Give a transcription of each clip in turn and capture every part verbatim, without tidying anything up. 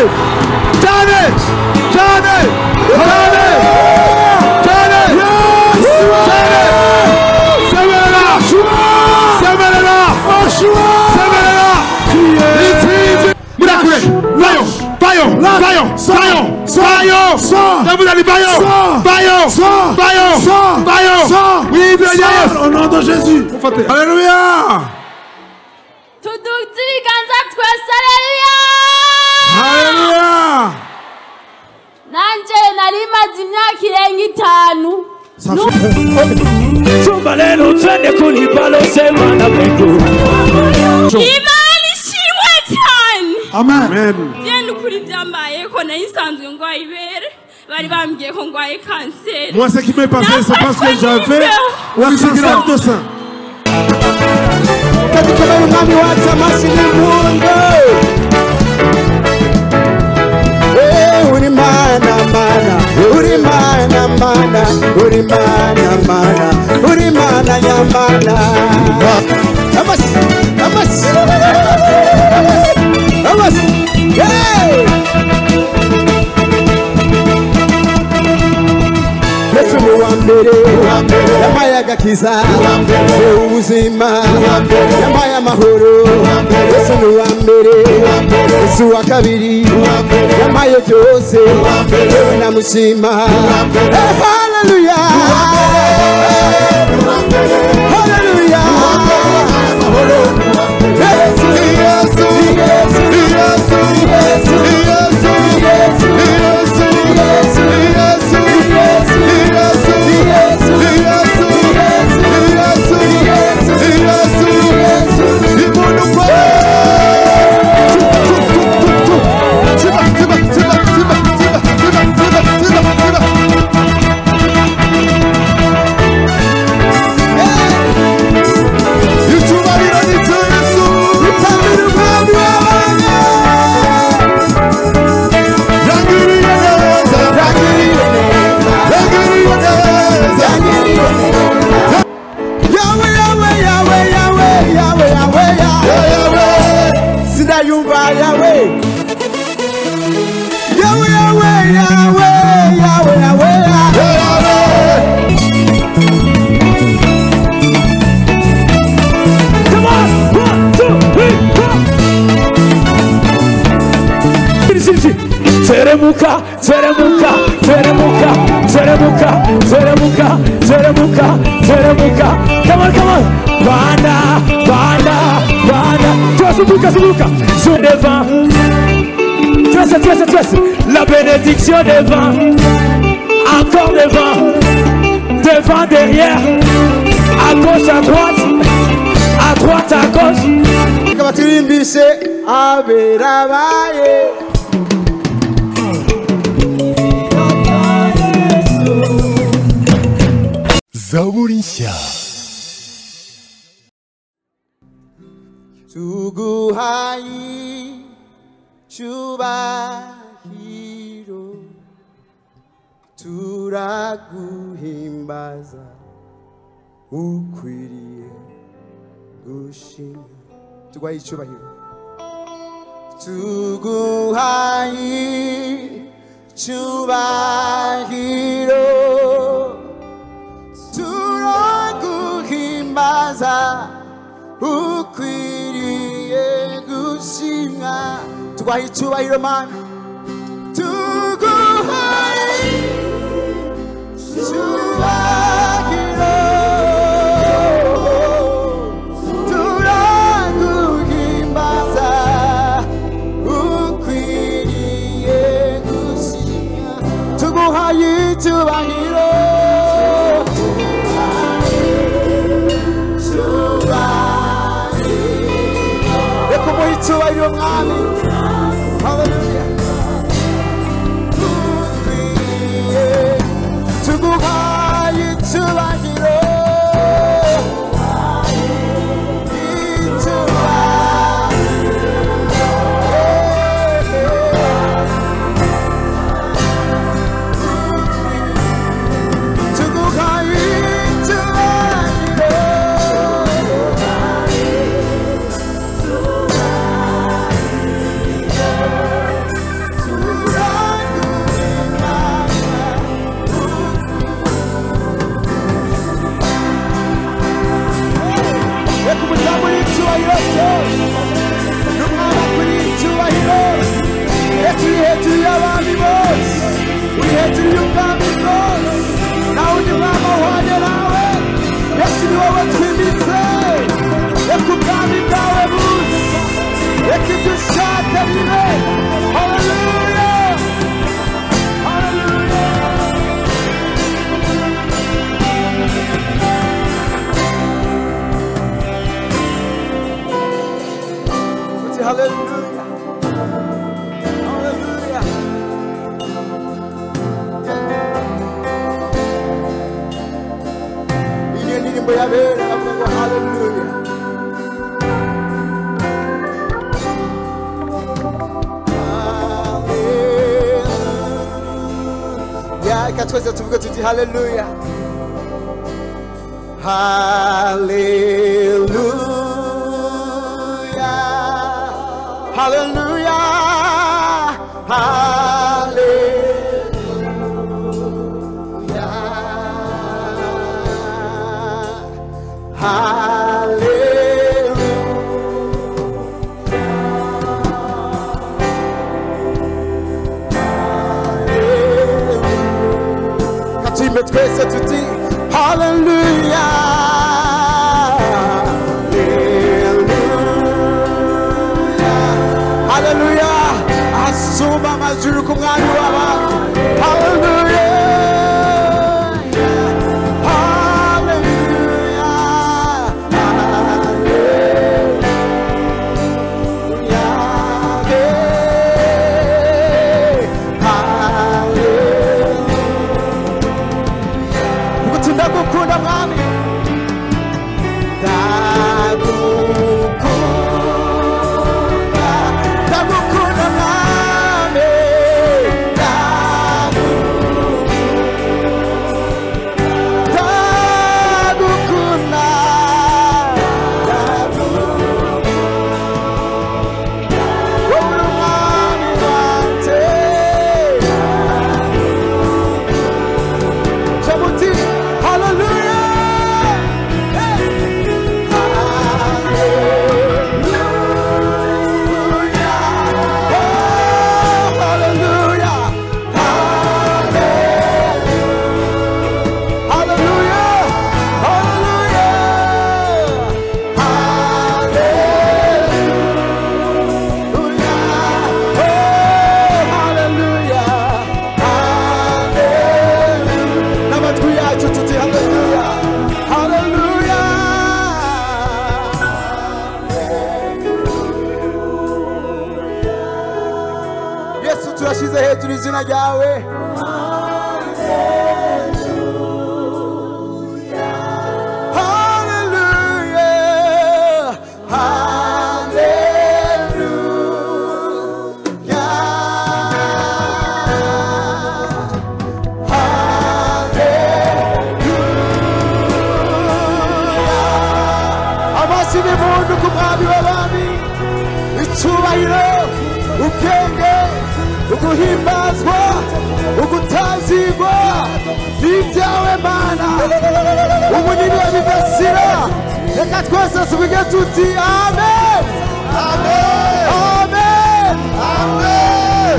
Johnny! Johnny! Johnny! Johnny! Yes! Johnny! Semelera! Semelera! Semelera! Miracle! Lion! Lion! Lion! Lion! Lion! Lion! Lion! Lion! Lion! Oui, bien, yes! Au nom de Jésus! Alléluia! Alléluia! Nanje nalimaze imyaka irenga itanu. Tubalelo twende kulibaloze mana bego. Imana ishimwe cyane. Amen. Yenda ukuri byambaye ko nayisanzwe ngwaye ibere. Bari bambwiye ko ngwaye kanseri. Moi, ce qui m'est passé, c'est parce que j'avais un cancer de sein. Uri mana mana, uri mana mana, uri mana mana, uri mana yamana. Amas, amas, amas, hey! Yesu ni wa mbere, yambaye agakiza, ubuzima, yambaye amahoro. Yesu ni wa mbere, Yesu wa kabiri, yambaye byose, yewe namushima. Hallelujah, hallelujah. Yesu, Yesu, Yesu, Yesu, Yesu, Yesu, Yesu, Yesu, Teremuka, teremuka, teremuka, teremuka, teremuka, teremuka, teremuka. Come on, come on. Banda, banda, banda. Toi, subuka, subuka. Sur devant. Tresse, tresse, tresse. La bénédiction devant. Encore devant. Devant, derrière. À gauche, à droite. À droite, à gauche. Kabatimbise aberabaye. Zaburisha. Tuguhayi chubahiro, turaguhimbaza ukwiriye gushimwa. Tuguhayi chubahiro, tuguhayi chubahiro, turaguhimbaza ukwiriye gushimwa. Tuguhaye icyubahiro mana, tuguhaye icyubahiro, turaguhimbaza ukwiriye gushimwa. Tuguhaye icyubahiro, icyubahiro mwami. Hallelujah. Tuguhaye icyubahiro, tuguhaye icyubahiro. hejuru y'ubwami bwose nta wundi mwami uhwanye nawe yesu ni wowe twimitse reka ubwami bwawe buze reka ibyo ushaka bibe haleluya haleluya uti haleluya haleluya iyi ndirimbo yabera avuga ngo haleluya reka twese tuvuge tuti haleluya haleluya haleluya haleluya haleluya katimbe twese tuti haleluya haleluya asumba amajuru ku mwami w'abantu haleluya haleluya haleluya guti ndagukunda mwami turashize hejuru izina ryawe amashyi mundu ku mwami w'abami icyubahiro ubwenge uguhimbazwa ugutazigwa n'ibyawe mana umunini bidasira reka twese tuvuge tuti amen amen amen amen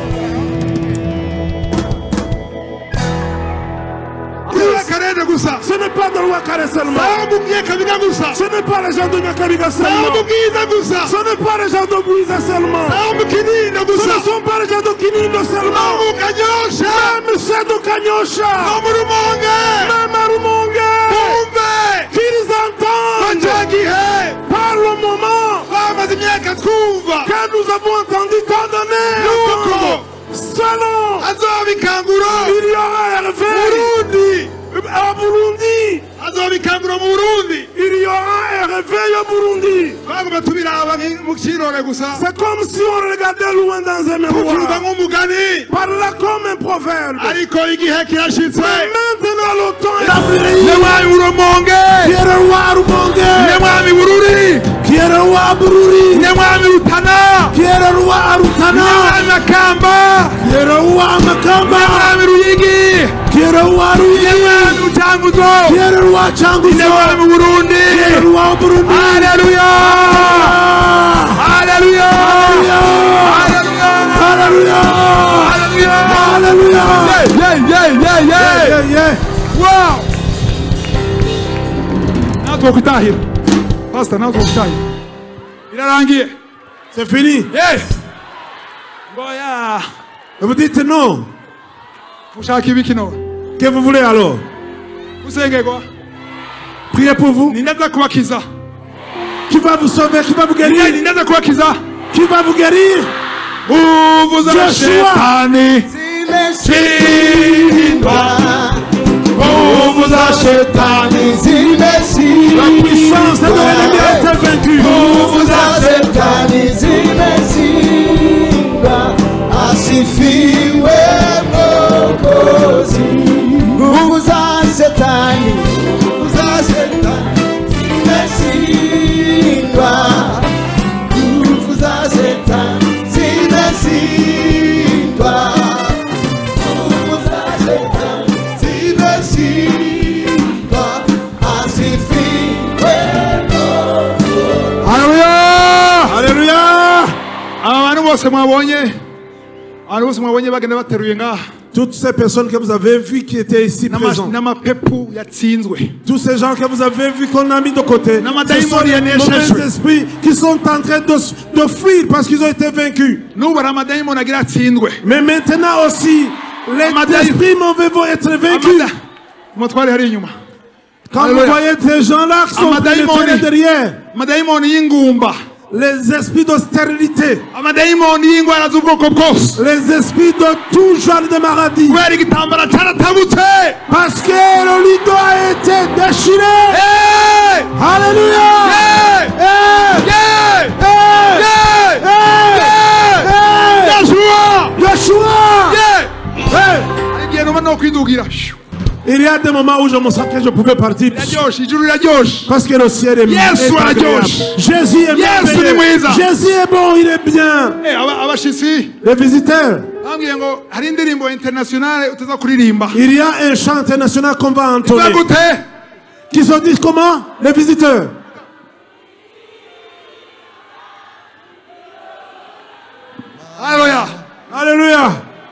Ce n'est pas dans le Wakare seulement. Ce n'est pas les gens de Nyakabiga seulement. Ce n'est pas les gens de Bouiza seulement. Ce ne sont pas les gens de Kinindo seulement. Même ceux de Kanyosha. Même à Rumonge. Qu'ils entendent par le moment que nous avons entendu condamner. Selon il y aura élevé à Burundi. Il y aura un réveil au Burundi. C'est comme si on regardait loin dans un miroir. Par là comme un proverbe. Mais maintenant le temps est arrivé. Qui est le roi Rumonge? Qui est le roi Bururi? Qui est le roi Arutana? Qui est le roi Makamba? Qui est le roi Ruyigi? Qui est le roi Changuzo? Qui est le roi Burundi? Alléluia! Alléluia! Alléluia! Alléluia! Alléluia! twokwitahira. Pastor nawe twokwitahira. Birarangiye. C'est fini. Yes. Ngoya. Vous dites non. Mushaka ibiki no? Que vous voulez alors? Usengegwa. Priez pour vous. Nindaza kubakiza. Qui va vous sauver? Qui va vous guérir? Nindaza kubakiza. Qui va vous guérir? Nguvu za Joshua. shetani zimeshindwa. Nguvu za shetani zimeshindwa. La puissance de l'ennemi a été vaincue. Nguvu za shetani zimeshindwa. Asifiwe Mwokozi. Nguvu za shetani, nguvu za shetani zimeshindwa. Nguvu za shetani zimeshindwa. Nguvu za shetani zimeshindwa. Asifiwe Mwokozi. Haleluya. Alléluia. Abantu bose mwabonye. Abantu bose mwabonye bagenda bateruye ngaha. Toutes ces personnes que vous avez vues qui étaient ici présentes. N'amapepu yatsinzwe. Tous ces gens que vous avez vus qu'on a mis de côté. N'amadaimoni Ce sont les yaneshejwe. mauvais esprits qui sont en train de, de fuir parce qu'ils ont été vaincus. Nubu hari amadayimoni agira atsindwe. Mais maintenant aussi, les Amadaim- esprits mauvais vont être vaincus. Amada- Umutware hari inyuma. Quand vous Alléluia. voyez ces gens-là qui sont Amadaimoni. pénétrés derrière, Amadayimoni y'ingumba. les esprits de stérilité, Amadayimoni y'ingwara z'ubwoko bwose. les esprits de tout genre de maladie, Kubera igitambara caratabutse. parce que le rideau a été déchiré. Hey! Alléluia! Hey! Hey! Yeah! Hey! Yeah! Hey! Yeah! Hey! Yeshua! Yeshua! Yeah! Hey! Hari igihe numva nokwidugira. Shoo. Il y a des moments où je me sens que je pouvais partir Iraryoshe, ijuru riraryoshe. parce que le ciel est, Yes, est voilà, agréable. Josh. Jésus est Yes, merveilleux. ni mwiza. Jésus est bon, il est bien. Eh, aba- abashitsi Les visiteurs, bambwiye ngo hari indirimbo internationale utaza kuririmba. il y a un chant international qu'on va entonner. Ivuga gute? Qui se dit comment? Les visiteurs. Haleluya. Alléluia.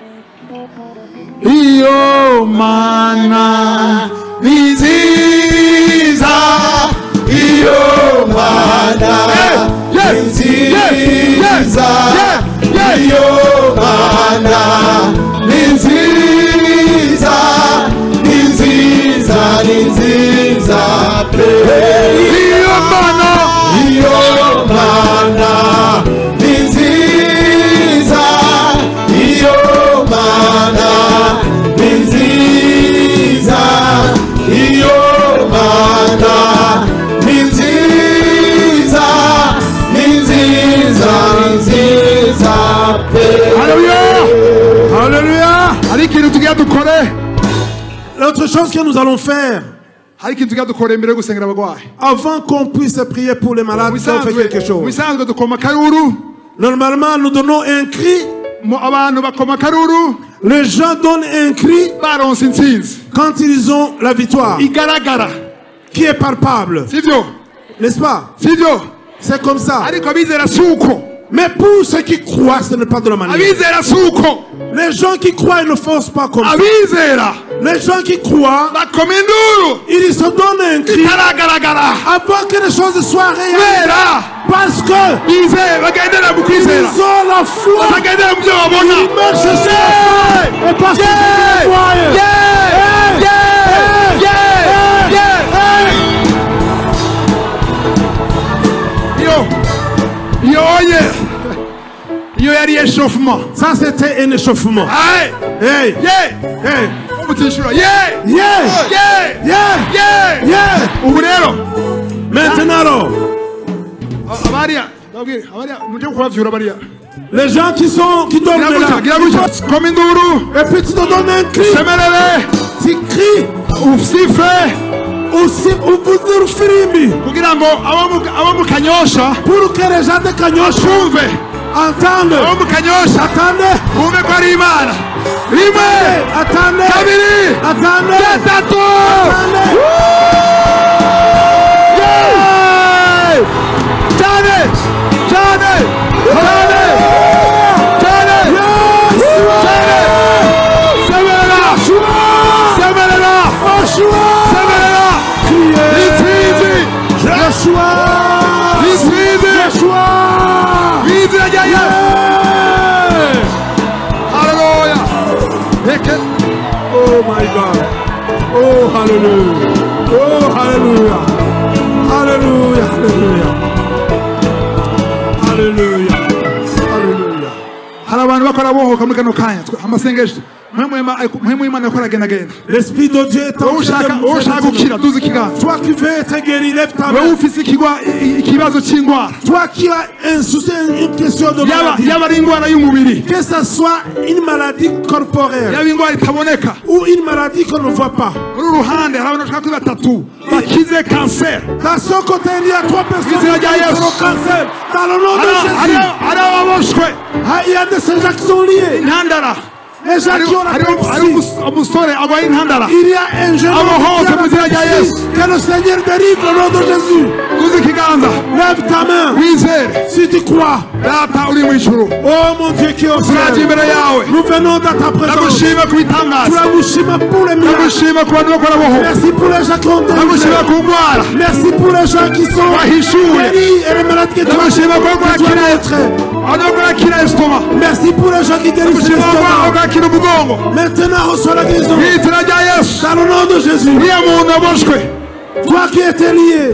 Iyo mana ni nziza. Iyo mana ni nziza. Iyo mana ni nziza. Ni nziza, ni nziza pe. Iyo mana, iyo mana ni nziza. Iyo mana ni nziza. Iyo mana ni nziza. Ni nziza, ni nziza pe. Haleluya. Alléluia. Hari ikintu tugiye dukore. L'autre chose que nous allons faire, Hari ikintu tugiye dukore mbere yo gusengera abagwayi. avant qu'on puisse prier pour les malades, nous allons faire quelque chose. Bisanzwe dukoma karuru. Normalement, nous donnons un cri. Mu abantu bakoma karuru Les gens donnent un cri baronse intsinzi quand ils ont la victoire, igaragara, qui est palpable. sivyo? N'est-ce pas? Sivyo? C'est comme ça. Ariko abizera suko. Mais pour ceux qui croient, ce n'est pas de la manière. Abizera suko. Les gens qui croient, ils ne forcent pas comme ça. Abizera Les gens qui croient, bakoma induru ils se donnent un cri itaragaragara. avant que les choses soient réalisées. Kubera Parce que bizera bagendera mu kwizera. ils ont la foi. Batagendera mu byo babona. Ils marchent sur la foi. Et parce qu'ils Yeah! croient. Yeah! Yeah! Yeah! Yeah! Yo! Yo, yeah! Yo yari échauffement. Ça, c'était un échauffement. Hey! Hey! Yeah! Hey! Umutishura. Yeah! Yeah! Yeah! Yeah! Yeah! Yeah! Ubu rero Maintenant, alors, abariya babwire abariya muje kubavyura bariya. les gens qui sont, qui dorment Gira gutya, là, gira gutya. Koma induru. et puis tu te donnes un cri, Semerere. tu cries, Usife. aussi, ou vous dire firimbi, Kugira ngo abo mu abo mu Kanyosha pour que les gens de Kanyosha bumve. entendent. Abo mu Kanyosha Attendez, bumve ko ari Imana. Rimwe. attendez, Kabiri. attendez, Gatatu. attendez. Yeah! Cyane! Cyane! Cyane! Cyane! Yes! Cyane! Semerera! Semerera! Joshua! Semerera! Criez! Intsinzi! kubohoka muri kano kanya amasengesho mpemu y'Imana yakora agenda agenda. L'esprit de Dieu est en train de nous ushaka gukira tuzi ikiganza. Toi qui veux être guéri, lève ta main. Wewe ufise ikibazo cy'indwara. Toi qui as un souci, une question de maladie. Yaba ari indwara y'umubiri. Que ça soit une maladie corporelle. Yaba indwara itaboneka. Ou une maladie qu'on ne voit pas. Muri ruhande hari abantu bashaka kuri batatu bakize cancer. Dans son côté il y a trois personnes qui ont le cancer. Dans le nom de Jésus. Hari ababoshwe. Il y a de ces gens qui sont liés. Intandara. Les gens qui ont la il y a un jeune homme que le Seigneur dérive au nom de Jésus. Lève ta main si tu crois. Oh mon Dieu qui est au ciel, nous venons dans ta présence. Tu as pour les miracles. Merci pour les gens qui ont délivré. Merci pour les gens qui sont guéris et les malades qui sont guéris. Merci pour les gens qui guérissent l'estomac. Maintenant reçois la guérison dans le nom de Jésus. Toi qui étais lié,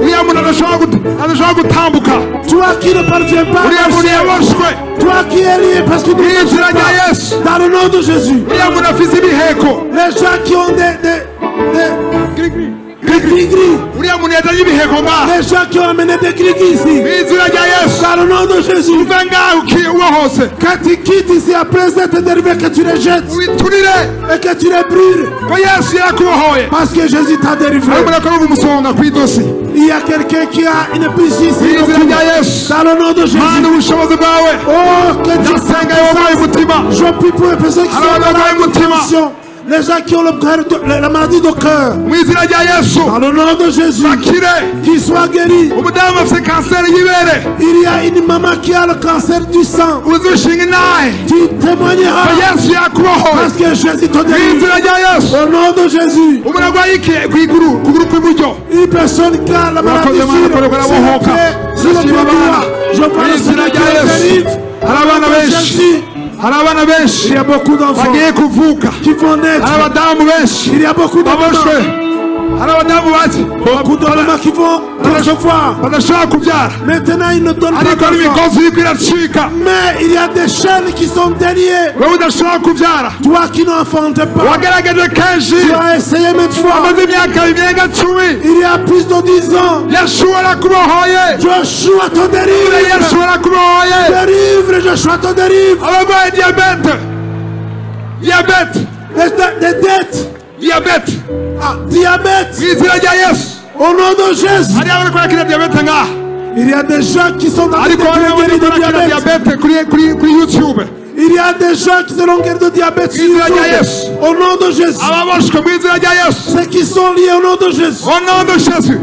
toi qui ne parviens pas à marcher, toi qui es lié parce que tu ne marches pas, dans le nom de Jésus. Les gens qui ont des, des, des gris-gris, les gens qui ont amené des gris-gris ici, dans le nom de Jésus. Quand tu quittes ici après cette dérivé, que tu les jettes et que tu les brûles, parce que Jésus t'a délivré. Il y a quelqu'un qui a une puce ici dans le nom de Jésus. Oh, que Dieu s'en. Je prie pour les personnes qui sont dans la condition. Les gens qui ont le cœur de, la maladie de cœur, dans le nom de Jésus, qu'ils soient guéris. Il y a une maman qui a le cancer du sang. Tu témoigneras parce que Jésus te délivre. Au nom de Jésus. Une personne qui a la maladie sur le pied droit, je vois le Seigneur qui le délivre. Jésus. Il y a beaucoup d'enfants qui vont naître. Il y a beaucoup d'enfants. Beaucoup d'hommes qui vont recevoir. Maintenant, ils ne donnent pas d'enfants. Mais il y a des chaînes qui sont déliées. Toi qui n'enfantes pas, tu as essayé maintes fois. Il y a plus de dix ans. Joshua te délivre. Délivre, Joshua te délivre. Diabète. Diabète. Les dettes. Diabète. Ah, diabète. Au nom de Jésus. Il y a des gens qui sont dans le diabète. Il y a des gens qui seront guéris de diabète sur YouTube. Au nom de Jésus. Ceux qui sont liés au nom de Jésus. Au nom de Jésus.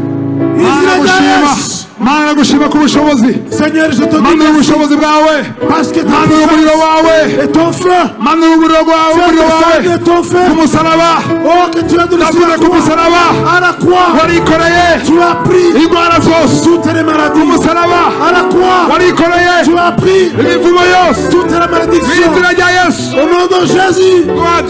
Seigneur, je te dis merci parce que ta puissance et ton feu, et ton feu, oh que tu as donné sur la croix, à la croix, tu as pris toutes les maladies, à la croix, tu as pris toutes les malédictions, au nom de Jésus.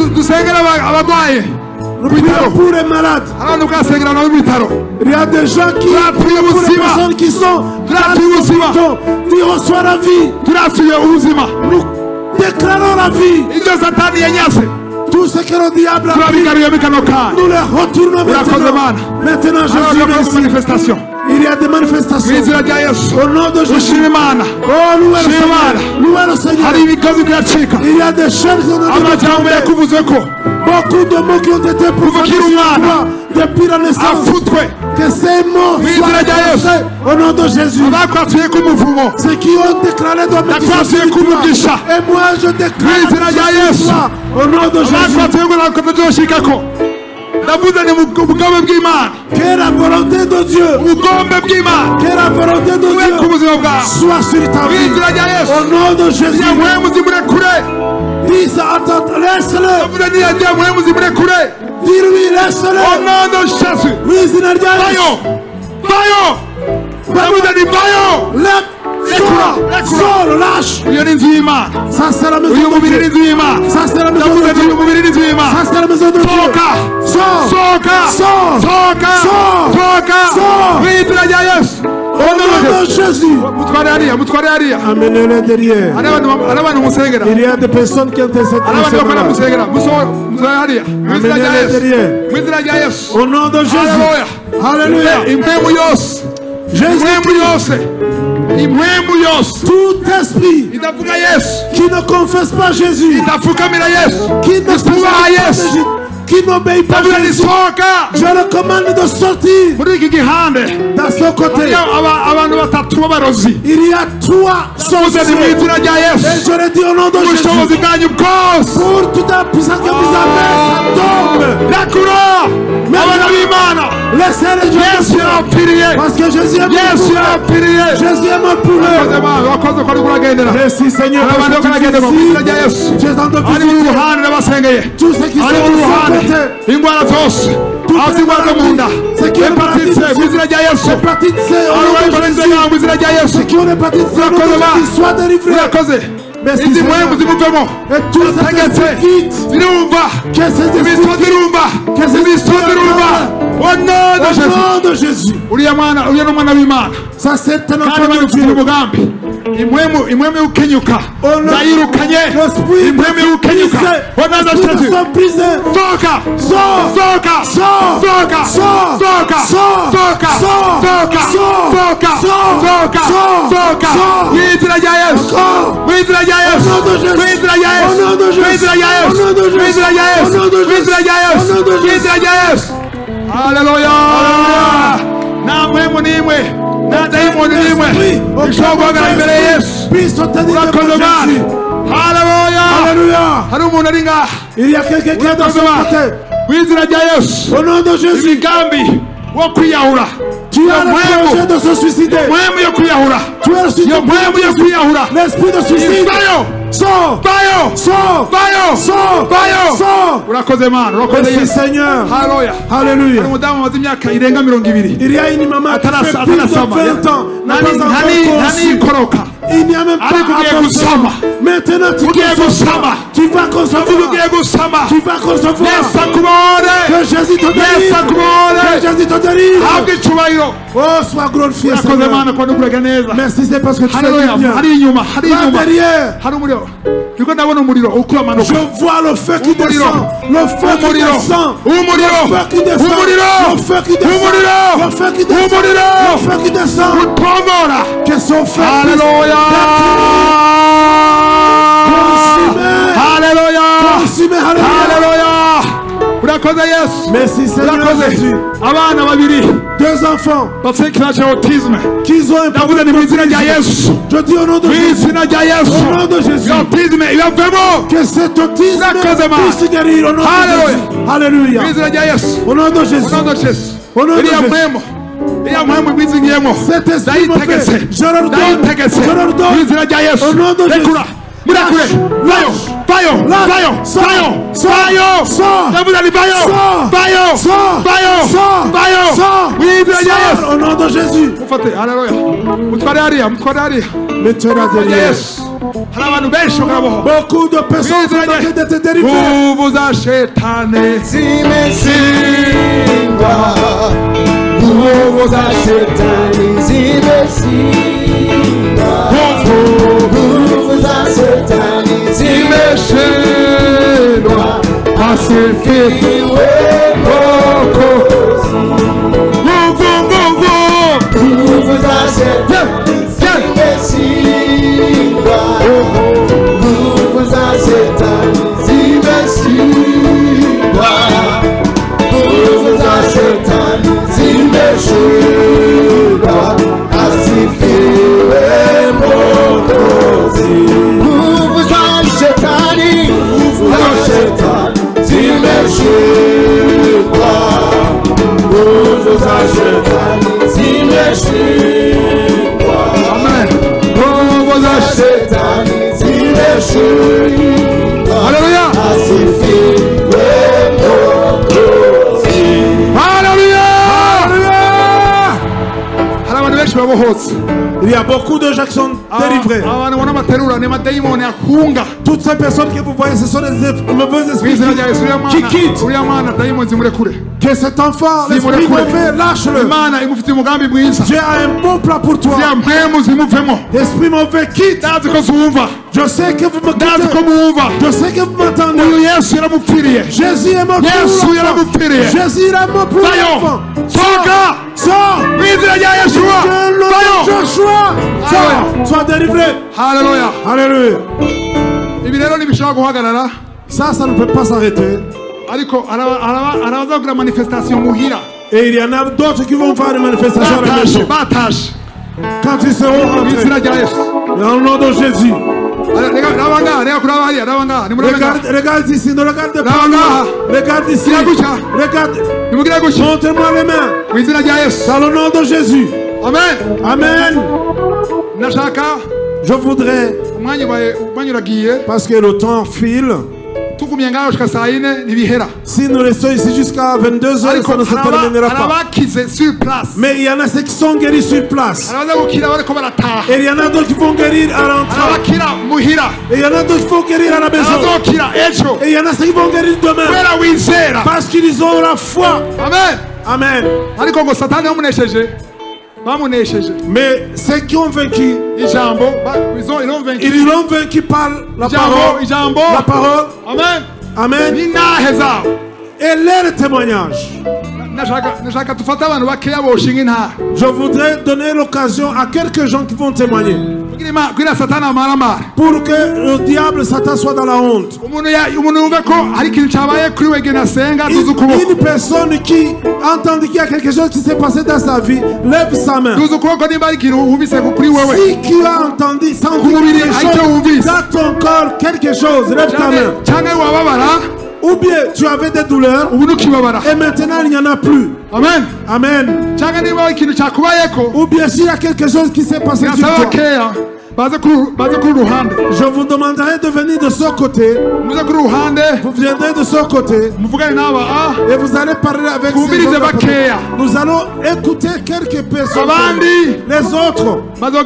Nous prions pour les malades. Il y a des gens qui prient pour les personnes qui sont dans qui reçoivent la vie. Nous déclarons la vie. Tout ce que le diable a pris, nous les retournons maintenant. Maintenant, Jésus, merci. Il y a des manifestations. Au nom de Jésus. Oh, louez le Seigneur. Louez le Seigneur. Il y a des chaînes qui ont été tombées. Beaucoup de mots qui ont été profanés depuis la naissance. Que ces mots soient lancés au nom de Jésus. Ceux qui ont déclaré de malédiction. Et moi je déclare au nom de Jésus. Que la volonté de Dieu, que la volonté de Dieu soit sur ta vie. Au nom de Jésus. Dis ça, attends, laisse-le. Dis-lui, laisse-le. Au nom de Jésus. Oui, Seigneur. Bayo. Bayo. Lève. Sors, lâche. Ça c'est la maison de Dieu. Ça c'est la maison de Dieu. Ça c'est la maison de Dieu. Sors. Sors. Sors. Sors. Sors. Sors. Sors. Oui, Au de Jésus. Amenez-les derrière. Il y a des personnes qui ont été amenez-les derrière. Au nom de Jésus. Alléluia. Jésus. Tout esprit qui ne confesse pas Jésus, qui ne Jésus, qui n'obéit pas Jésus, je le commande de sortir. Dans ce côté, il y a trois sorciers. Et je le dis au nom de Jésus, pour toute la puissance que vous avez, ça tombe. Laissez les gens, parce que Jésus est mort pour eux. Jésus est mort pour eux. Merci Seigneur. Tu es dans de visiter tous ceux qui sont de ce côté. Ceux qui ont l'hépatite C, l'hépatite C, ceux qui ont l'hépatite C, qu'ils soient délivrés. Merci Seigneur. Et tous ceux qui quittent, que ces esprits au nom de Jésus. Ça c'est un enfant de Dieu. Imwemu imwemu ukenyuka ndayirukanye imwemu ukenyuka onaza Jésus soka soka soka soka soka soka soka soka soka yitira ya Yesu yitira ya Yesu yitira ya Yesu yitira ya Yesu yitira ya Yesu yitira ya Yesu yitira ya Yesu. Hallelujah. Na mwemu nimwe na daimoni nimwe ishobora imbere Yesu. Hallelujah. Hari umuntu ari ngaha. Il y a quelqu'un qui est dans ce côté. Wizira rya Yesu. Au nom de Jésus. Imigambi wo kwiyahura. Tu as le projet de se suicider. Mwemu yo kwiyahura. Tu as le suicide. Mwemu yo kwiyahura. L'esprit de suicide. Sors. Bayo. Sors. Bayo. Sors. Bayo. Sors. Urakoze Mana. Urakoze Yesu. Seigneur. Hallelujah. Hallelujah. Hari umudamu amaze imyaka irenga mirongo ibiri. Il y a une maman qui fait plus de vingt ans. Nani nani koroka. Il n'y a même pas à concevoir. Maintenant tu concevoir. Tu vas concevoir. Tu vas concevoir. Que Jésus te délivre. Que Jésus te délivre. Oh, sois glorifié Seigneur. Merci c'est parce que tu fais bien. Va derrière. Je vois le feu qui descend. Le feu qui descend. Le feu qui descend. Le feu qui descend. Le feu qui descend. Le feu qui descend. Que son feu. Alléluia. Alléluia. Alléluia. Merci Seigneur Jésus. Deux enfants qui ont un problème d'autisme. Je dis au nom de Jésus. Au nom de Jésus. Que cet autisme puisse guérir au nom de Jésus. Alléluia. Au nom de Jésus. Au nom de Jésus. Cet esprit mauvais, je leur donne, je leur donne, au nom de Jésus. Miracle, Bayo, Bayo, Bayo, Bayo, Bayo, Bayo, Bayo, Bayo, au nom de Jésus. Mettez-la derrière. Beaucoup de personnes sont en train de te délivrer. Vous vous achetez, si merci. Vous achetez, si merci. Vous vous achetez, si merci. Pacifique, vous vous achetez, si merci. Vous vous achetez, si merci. Vous vous achetez, si merci. Amen. Alléluia. Il y a beaucoup de gens qui sont délivrés. Toutes ces personnes que vous voyez, ce sont des mauvais esprits qui quittent. Que cet enfant, l'esprit mauvais, lâche-le. Dieu a un bon plan pour toi. L'esprit mauvais quitte. Je sais que vous me quittez. Je sais que vous m'entendez. Jésus est mort pour l'enfant. Jésus est mort pour l'enfant. Sors! Sors! Joshua! Sors! Sois délivré. Alléluia. Alléluia. Ibi rero nibishaka guhagarara. Ça, ça ne peut pas s'arrêter. Ariko arabaza gukora manifestation muhira. Et il y en a d'autres qui vont faire des manifestations à la maison. Batash. Quand ils seront rentrés. Dans le nom de Jésus. Regarde, regarde ici, ne regarde pas. Regarde ici. Regarde. Montrez-moi les mains. Dans le nom de Jésus. Amen. Amen. Je voudrais, parce que le temps file, si nous restons ici jusqu'à vingt-deux heures, ça ne se terminera pas. Mais il y en a ceux qui sont guéris sur place. Et il y en a d'autres qui vont guérir à l'entrée. Et il y en a d'autres qui vont guérir à la maison. Et il y en a ceux qui vont guérir demain. Parce qu'ils ont la foi. Amen. Mais ceux qui ont vaincu, ils l'ont vaincu par la parole. La parole. Amen. Et leur témoignage. Je voudrais donner l'occasion à quelques gens qui vont témoigner. Pour que le diable Satan soit dans la honte. Une personne qui entend qu'il y a quelque chose qui s'est passé dans sa vie, lève sa main. Si tu as entendu, senti quelque chose dans ton corps, quelque chose, lève ta main. Ou bien tu avais des douleurs et maintenant il n'y en a plus. Amen. Amen. Ou bien s'il y a quelque chose qui s'est passé sur toi, je vous demanderai de venir de ce côté. Vous viendrez de ce côté et vous allez parler avec ces gens. Nous allons écouter quelques personnes. Les autres,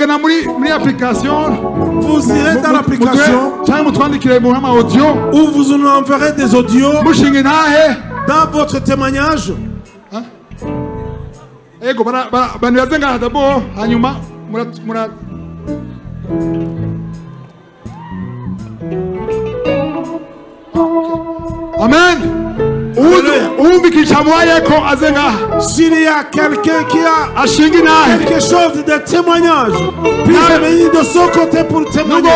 vous irez dans l'application ou vous nous enverrez des audios dans votre témoignage. Amen. S'il y a quelqu'un qui a quelque chose de témoignage, puisse venir de son côté pour témoigner.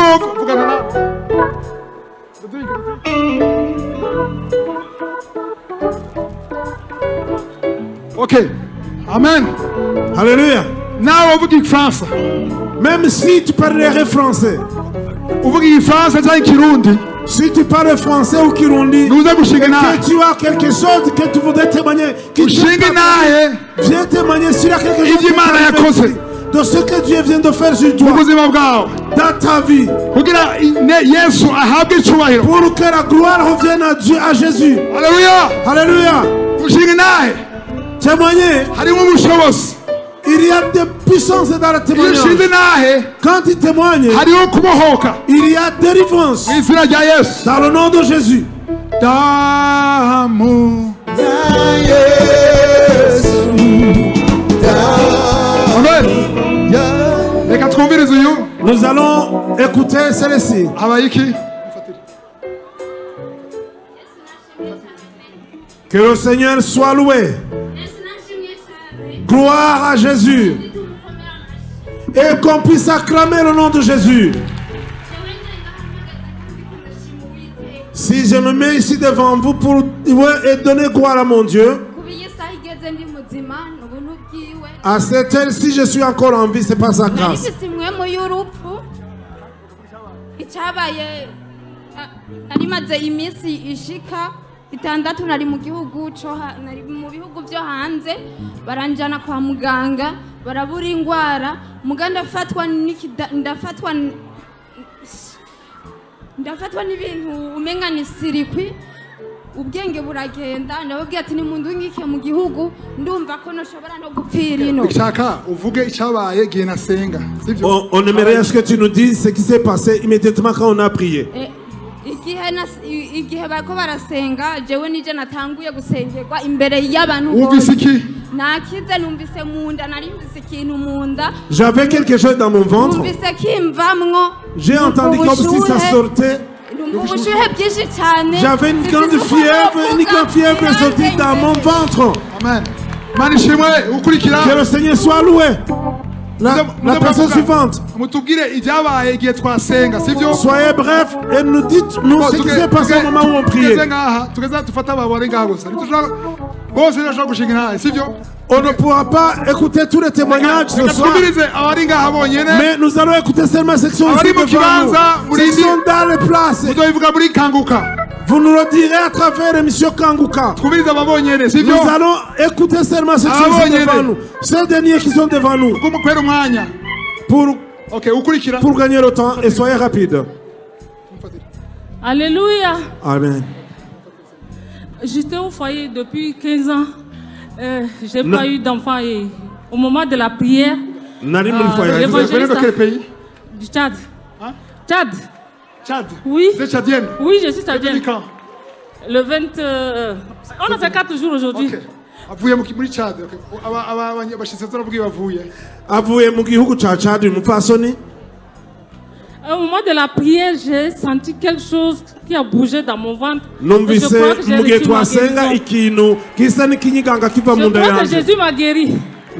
Ok. Amen. Alléluia. Now over in France. Même si tu parlerais français, si tu parles français ou kirundi, et que tu as quelque chose que tu voudrais témoigner, qui viens témoigner s'il y a quelque chose de ce que Dieu vient de faire sur toi, dans ta vie, pour que la gloire revienne à Dieu, à Jésus. Alléluia. Alléluia. Témoigner. Il y a des puissances dans le témoignage. Quand il témoigne, il y a délivrance. Dans le nom de Jésus. Nous allons écouter celle-ci. Que le Seigneur soit loué. Gloire à Jésus. Et qu'on puisse acclamer le nom de Jésus. Si je me mets ici devant vous pour et donner gloire à mon Dieu, à cette heure-ci je suis encore en vie, c'est pas sa grâce. itandatu nari mu gihugu cyo nari mu bihugu byo hanze baranjana kwa muganga barabura ingwara muganda fatwa ndafatwa ndafatwa n'ibintu umenga ni sirikwi ubwenge buragenda ndababwira ati nimundungike mu gihugu ndumva ko noshobora no gupfira ino. Bishaka uvuge icyabaye gihe nasenga sivyo? On, on aimerait à ce que tu nous dises ce qui s'est passé immédiatement quand on a prié. Igihe na igihe bariko barasenga jewe nije natanguye gusengerwa imbere y'abantu bose. Nakize numvise munda narimvise ikintu munda. J'avais quelque chose dans mon ventre. Numvise kimvamwo. J'ai entendu comme si ça sortait. J'avais une grande fièvre, une grande fièvre sortie dans mon ventre. Amen. Que le Seigneur soit loué. La, la personne suivante. Soyez bref et nous dites nous ce qui s'est passé au moment où on priait. On ne pourra pas écouter tous les témoignages ce soir, mais nous allons écouter seulement ceux qui sont ici devant nous, ceux qui sont dans les places. Vous nous le direz à travers l'émission Kanguka. Nous allons écouter seulement ceux qui sont ici devant nous, ces derniers qui sont devant nous, pour, pour gagner le temps et soyez rapides. Alléluia. Amen. J'étais au foyer depuis quinze ans. Euh, j'ai pas eu d'enfant et au moment de la prière, euh, vous venez de quel pays? Du Tchad. Hein? Tchad. Tchad. Oui. Vous êtes tchadienne? Oui, je suis tchadienne. Depuis quand? Le vingt. Euh, on a fait quatre jours aujourd'hui. Okay. Avuye muri Tchad. Abashitsi turavuga bavuye. Avuye mu gihugu ca Tchad umupfasoni. Au moment de la prière, j'ai senti quelque chose qui a bougé dans mon ventre. Je crois que Jésus m'a guéri.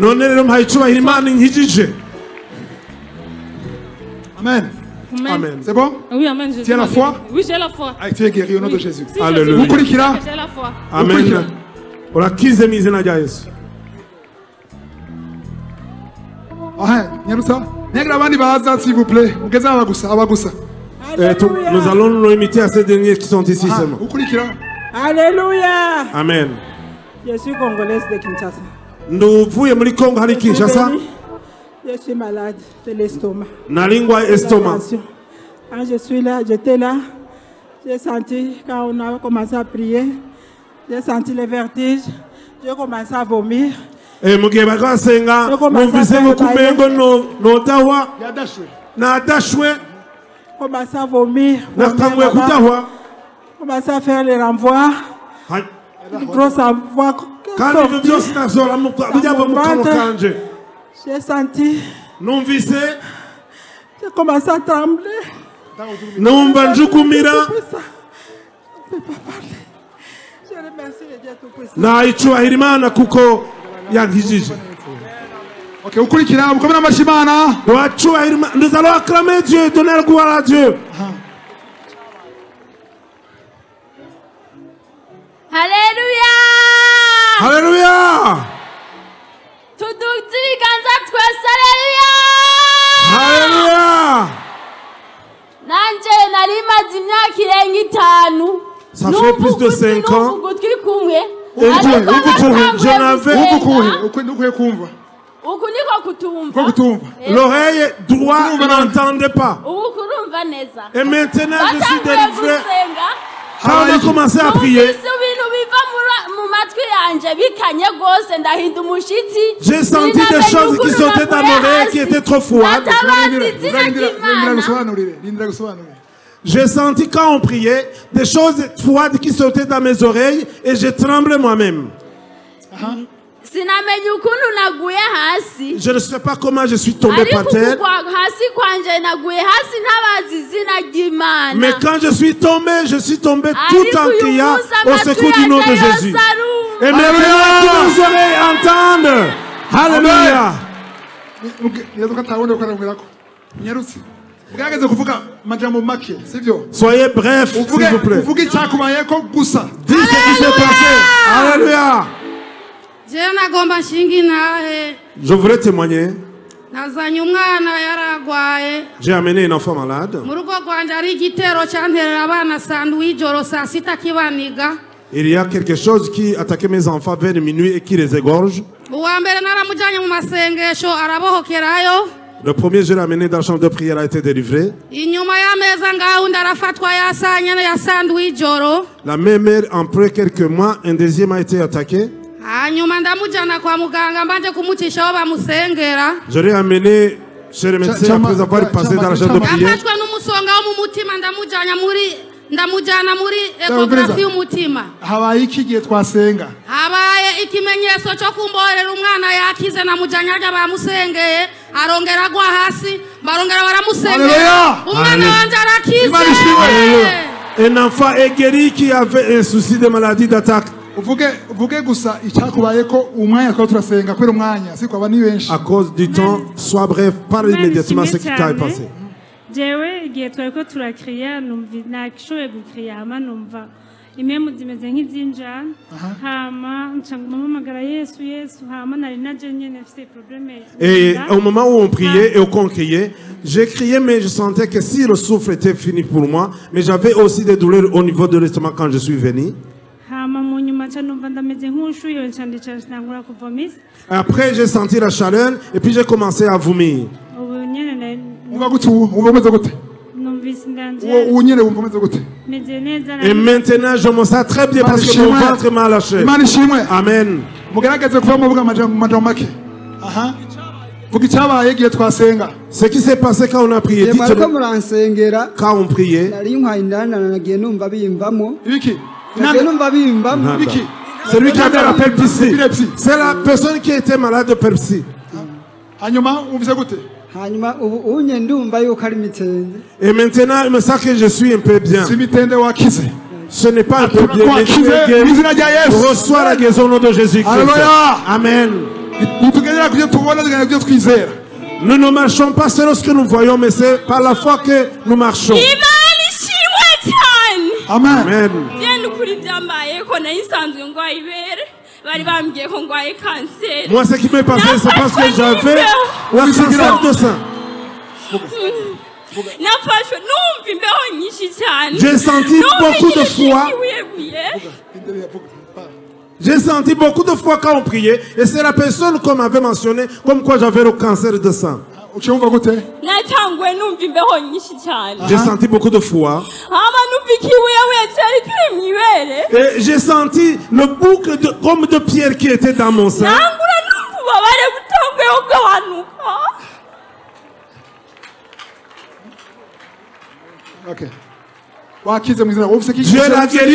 Amen. Amen. C'est bon? Oui, amen. Tu as la foi? Oui, j'ai la foi. Ah, tu es guéri au nom oui. de Jésus. Si Alléluia. J'ai la foi. Amen. S'il vous plaît. Nous allons nous limiter à ces derniers qui sont ici seulement. Alléluia. Amen. Je suis congolaise de Kinshasa. Nous voyons le Congo à Kinshasa. Je suis malade de l'estomac. Nalingwa estomac. Quand je suis là, j'étais là. J'ai senti, quand on a commencé à prier, j'ai senti le vertige. J'ai commencé à vomir. Et mugihe bagasenga numvise kumengo no notawa nadashwe commencé à vomir natanguye kutahwa commencé à faire les renvois grosse voix kandi ivyo byose nazora bijava mu kanwa kanje j'ai senti numvise j'ai commencé à trembler numva njukumira je remercie le Dieu tout-puissant naicyubahira Imana kuko yagijije. Okay, ukurikira mukomera amashimana. Nous allons acclamer Dieu, donner la gloire à Dieu. Alléluia. Alléluia. Tuduze ibiganza twese alléluia. Alléluia. Nanje nari maze imyaka irenga itanu. Ça fait plus de cinq ans. Je n'avais l'oreille droite n'entendait pas. Et maintenant je suis délivré. Quand on a commencé à prier, j'ai senti des choses qui sortaient dans l'oreille qui étaient trop froides. J'ai senti quand on priait des choses froides qui sortaient dans mes oreilles et je tremblais moi-même. Uh-huh. Je ne sais pas comment je suis tombé par terre. Mais quand je suis tombé, je suis tombé tout en criant au secours du nom de Jésus. Et maintenant, tous nos oreilles entendent. Alléluia. Soyez bref, s'il vous plaît. Dites ce qui s'est passé. Alléluia. Je voudrais témoigner. J'ai amené une enfant malade. Il y a quelque chose qui attaquait mes enfants vers minuit et qui les égorge. Le premier, je l'ai amené dans la chambre de prière, a été délivré. La même mère, après quelques mois, un deuxième a été attaqué. Je l'ai amené chez le médecin après avoir passé dans la chambre de prière. ndamujana muri ecography y'umutima habaye iki gihe twasenga habaye ikimenyetso cyo kumborera umwana yakize namujanyaga bamusengeye arongera agwa hasi barongera baramusengera umwana wanje arakize. Un enfant est guéri qui avait un souci de maladie d'attaque. uvuge uvuge gusa icyakubaye ko umwanya ko turasenga kwera umwanya siko aba ni benshi. À cause du temps, sois bref, parle immédiatement ce qui t'a passé. jewe igihe twari ko turakiriya numva nakishoboye gukiriya hama numva impemu zimeze nk'izinjana hama mpamagara Yesu Yesu hama nari naje nyene mfite problème. Et au moment où on priait et qu'on criait, j'ai crié mais je sentais que si le souffle était fini pour moi, mais j'avais aussi des douleurs au niveau de l'estomac quand je suis venu. Après j'ai senti la chaleur et puis j'ai commencé à vomir. Et maintenant je me sens très bien parce que mon ventre m'a lâché. Amen. Ce qui s'est passé quand on a prié, quand on priait, c'est lui qui avait la perpsy. C'est la personne qui était malade de perpsy. Et maintenant, il me semble que je suis un peu bien. Ce n'est pas un peu bien, mais tu es guéri. Reçois la guérison au nom de Jésus-Christ. Amen. Nous ne marchons pas selon ce que nous voyons, mais c'est par la foi que nous marchons. Amen. Amen. Moi, ce qui m'est passé, c'est parce que j'avais un cancer de sein. J'ai senti beaucoup de foi. J'ai senti beaucoup de foi quand on priait. Et c'est la personne qu'on m'avait mentionné comme quoi j'avais le cancer de sang. J'ai senti beaucoup de foi. Et j'ai senti le boucle de, comme de pierre qui était dans mon sein. Ok. Dieu l'a guéri.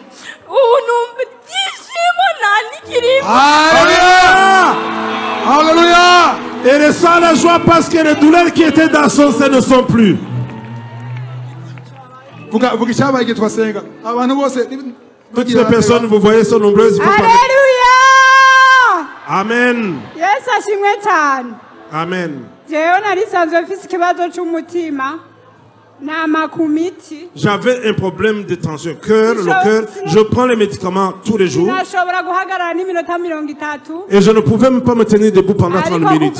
Alléluia! Alléluia! Et ressent la joie parce que les douleurs qui étaient dans son sein ne sont plus. Toutes les personnes, vous voyez, sont nombreuses. Alléluia! Amen. Yes, ashimwe. Amen. J'avais un problème de tension, cœur, le cœur. Je prends les médicaments tous les jours. Et je ne pouvais même pas me tenir debout pendant trente minutes.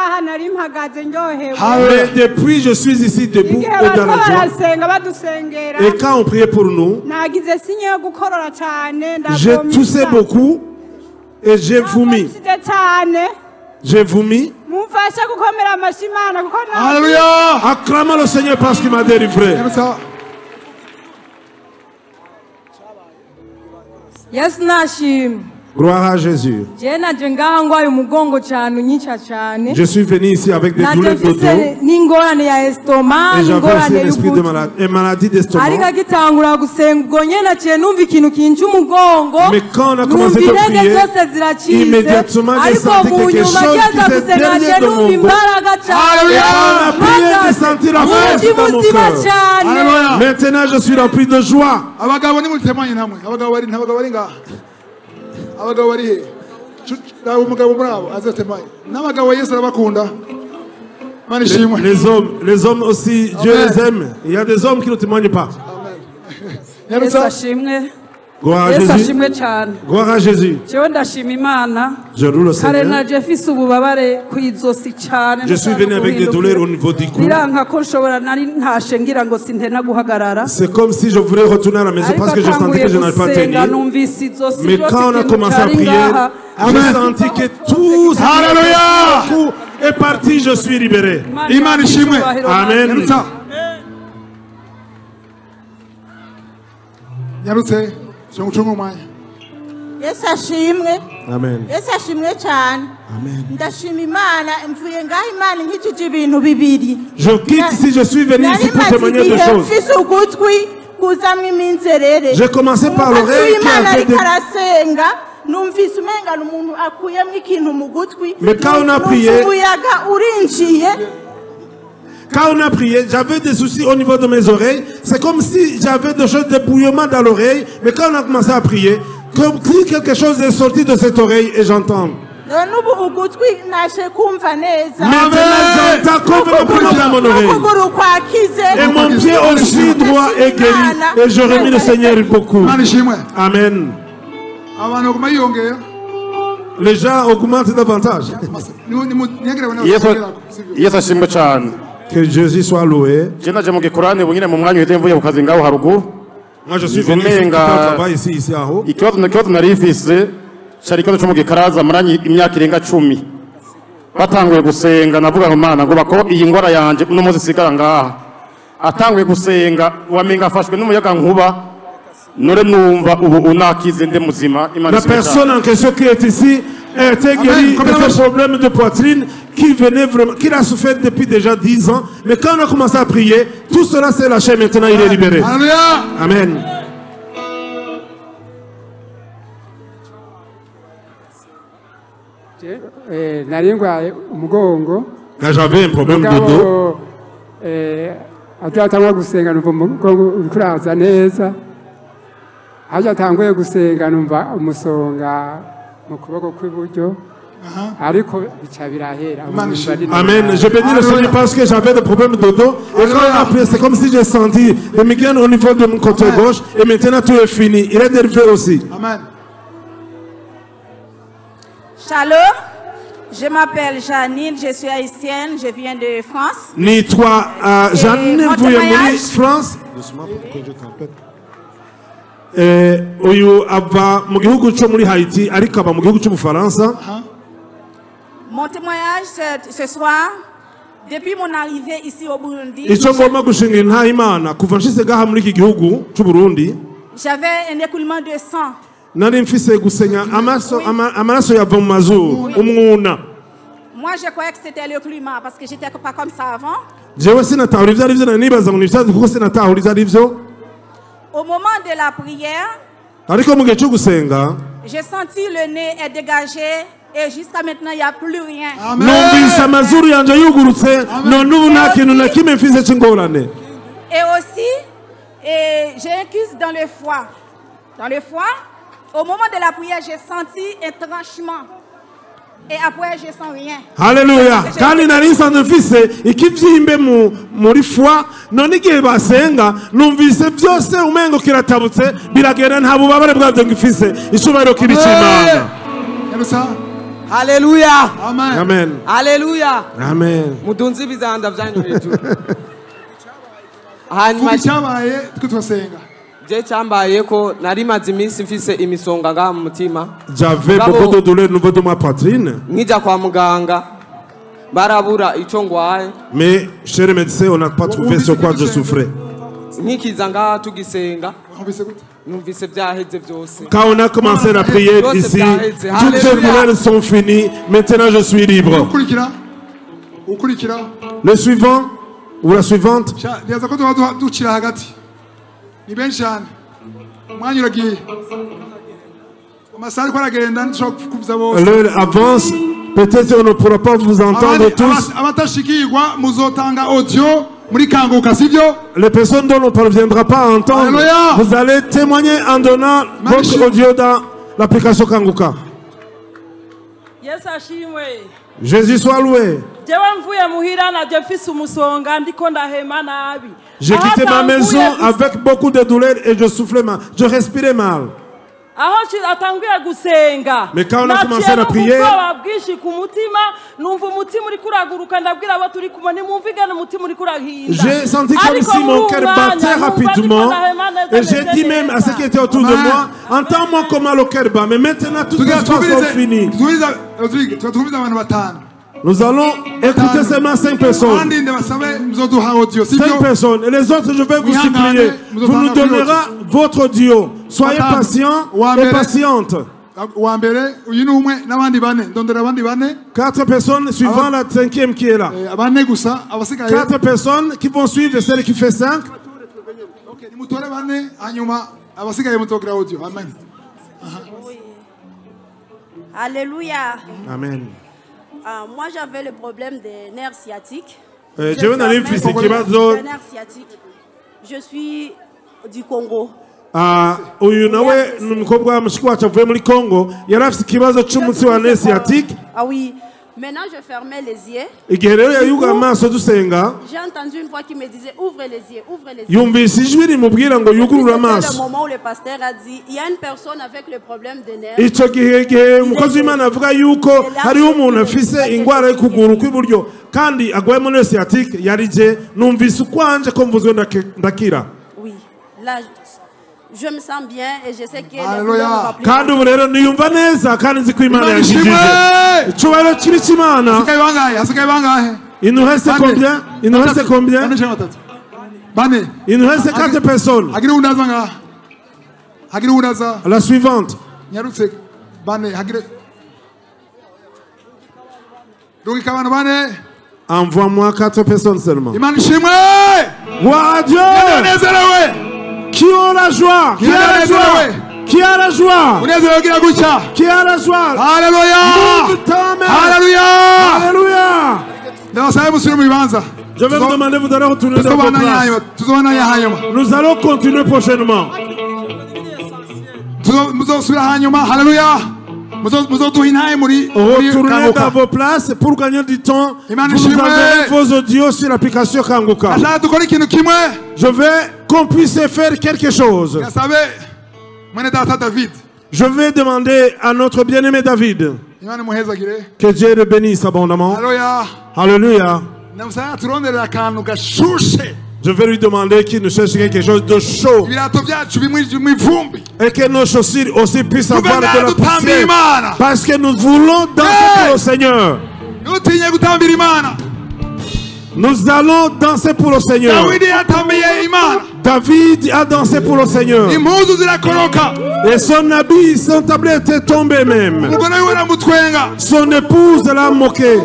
Mais depuis, je suis ici debout et dans la joie. Et quand on priait pour nous, j'ai toussé beaucoup et j'ai vomi. J'ai vomi. Alléluia! Acclamons le Seigneur parce qu'il m'a délivré. Yes, Nashim. Gloire à Jésus. Je suis venu ici avec des douleurs de dos. Et j'avais aussi l'esprit de malade, une maladie d'estomac. Mais quand on a commencé à prier, immédiatement j'ai senti quelque chose qui s'est derrière de mon dos. Alléluia! On a prié, j'ai senti la force dans mon cœur. Maintenant je suis rempli de joie. Les, les hommes, les hommes aussi, Dieu Amen. Les aime. Il y a des hommes qui ne témoignent pas. Amen. Gloire à Jésus. Gloire à Jésus. Je loue le Seigneur. Je suis venu avec des douleurs au niveau du cou. C'est comme si je voulais retourner à la maison parce que je sentais que je n'allais pas tenir. Mais quand on a commencé à prier, j'ai senti que tout, Alléluia, est parti, je suis libéré. Amen. Yesu ashimwe. Amen. Yesu ashimwe cyane. Ndashima Imana mvuye ngaho Imana nk'iki ibintu bibiri. Je quitte ici, je suis venu ici pour témoigner de choses. J'ai commencé par l'oreille qui avait des... Mais quand on a prié, quand on a prié, j'avais des soucis au niveau de mes oreilles. C'est comme si j'avais des choses de bouillement dans l'oreille. Mais quand on a commencé à prier, comme si quelque chose est sorti de cette oreille et j'entends. Maintenant, j'entends complètement dans mon oreille. Et mon pied aussi droit est guéri. Et je remercie le Seigneur beaucoup. Amen. Les gens augmentent davantage. Que Jésus soit loué. Moi, je suis venu ici, travail ici, ici à haut. Shari kibazo cyo mu gikaraza maranye imyaka irenga cumi batanguye gusenga navuga ngo Mana ngo bako iyi ngora yanje uno muzi sigara ngaha atanguye gusenga wamenga afashwe n'umuyaga nkuba nore numva ubu unakize nde muzima Imana. La personne en question qui est ici était guérie de ce problème de poitrine qui venait vraiment, qui a souffert depuis déjà dix ans, mais quand on a commencé à prier, tout cela s'est lâché, maintenant il est libéré. Amen. Quand j'avais un problème de dos, atanga gusenga numva umugongo ukuraza neza haje atanguye gusenga numva umusonga mu kuboko kw'iburyo ariko bica birahera. Amen. Je bénis le Seigneur parce que j'avais des problèmes de dos et quand on a prié c'est comme si j'ai senti des migraines au niveau de mon côté gauche et maintenant tout est fini. Il est dérivé aussi. Amen. Shalom, je m'appelle Janine, je suis haïtienne, je viens de France. Ni toi, uh, Janine, vous êtes France. Doucement, pourquoi je t'appelle? Eh, uyu ava mu gihugu cyo muri Haïti, ariko aba mu gihugu cyo mu Faransa. Mon témoignage ce soir, depuis mon arrivée ici au Burundi. Icyo ngomba gushingira nta Imana kuva nshyize gaha muri iki gihugu cy'u Burundi. J'avais un écoulement de sang. Nari mfise gusenya amaso amaraso yava mu mazuru umwuna. Moi je croyais que c'était le climat parce que j'étais pas comme ça avant. Jewe sinatahura ivyo arivyo nanibaza ngo nibisazi kuko sinatahura ivyo arivyo. Au moment de la prière, ariko mu gihe cyo gusenga, j'ai senti le nez est dégagé et jusqu'à maintenant il n'y a plus rien. Numvise amazuru yanje yugurutse none ubu nta kintu na kimwe mfise cy'ingorane. Et aussi et j'ai un kiss dans le foie. Dans le foie. Au moment de la prière, j'ai senti un tranchement. Et après, je sens rien. Alléluia. Kandi nari nsanzwe mfise ikibyimbe mu muri foi none igihe basenga numvise byose umengo kiratabutse biragenda nta bubabare bwabyo ngifise icubahiro kibicimana. Alléluia. Amen. Amen. Alléluia. Amen. Mudunzi bizanda byanyu hejuru. Hanyuma cyabaye twitwasenga. J'avais beaucoup de douleurs au niveau de ma poitrine. Mais, chez les médecins, on n'a pas trouvé ce quoi je souffrais. Quand on a commencé la prière ici, toutes les douleurs sont finies. Maintenant, je suis libre. Le suivant ou la suivante. Ni benshi cyane umwanya uragiye amasari ko aragenda ndashaka kuvuza bose. L'heure avance, peut-être on ne pourra pas vous entendre tous. Abatashikirwa muzotanga audio muri Kanguka sivyo? Les personnes dont on ne parviendra pas à entendre, vous allez témoigner en donnant votre audio dans l'application Kanguka. Yes, ashimwe. Jésus soit loué. J'ai quitté ma maison avec beaucoup de douleur et je soufflais mal. Je respirais mal. Mais quand on a commencé la prière, j'ai senti comme si mon cœur battait rapidement. Et j'ai dit même à ceux qui étaient autour de moi, entends-moi comment le cœur bat. Mais maintenant, toutes les choses sont finies. Nous allons écouter seulement cinq personnes. Cinq personnes. Et les autres, je vais vous supplier. Vous nous donnerez votre audio. Soyez patients et patientes. Quatre personnes suivant la cinquième qui est là. Quatre personnes qui vont suivre celle qui fait cinq. Alléluia. Amen. Ah, moi, j'avais le problème des nerfs sciatiques. Euh, Je je vais dans les fermais physiques, mon il va problème dire- des nerfs sciatiques. Je suis du Congo. Ah, uyu nawe ni umukobwa wa mushiki wacu avuye muri Congo yari afite ikibazo cy'umutsi wa nerf sciatique. Ah oui. Maintenant, je fermais les yeux. Igihe rero yayuga amaso dusenga J'ai entendu une voix qui me disait ouvre les yeux, ouvre les yeux. yumvise ijwi rimubwira ngo yugurure C'était amaso. le moment où le pasteur a dit il y a une personne avec le problème des nerfs. Icyo gihe gihe umukozi w'Imana avuga yuko hariho umuntu afise ingwara y'ukuguru kw'iburyo kandi agwayemo nerf sciatique yari je numvise ukwanje ko mvuzwe ndaki- ndakira. Oui. Là, je me sens bien et je sais que Haleluya. Kandi ubu rero niyumva neza kandi nzi ko Imana yangijije. Icyubahiro kiri cy'Imana. Il nous reste combien? Il nous reste combien? Il nous reste quatre personnes. La suivante. Envoie-moi quatre personnes seulement. Gloire à Dieu. Qui ont la joie? Qui a la joie? Qui a la joie? Qui a la joie? Alléluia. Lève ta main. Alléluia. Alléluia. Je vais vous demander, vous allez retourner dans vos places. Nous allons continuer prochainement. Retournez dans vos places pour gagner du temps. Vous enverrez vos audios sur l'application Kanguka. Je veux qu'on puisse faire quelque chose. Je vais demander à notre bien-aimé David que Dieu le bénisse abondamment. Alléluia. Je vais lui demander qu'il nous cherche quelque chose de chaud. Et que nos chaussures aussi puissent avoir de la poussière. Parce que nous voulons danser pour le Seigneur. Nous allons danser pour le Seigneur. David a dansé pour le Seigneur. Et son habit, son tablé était tombé même. Son épouse l'a moqué.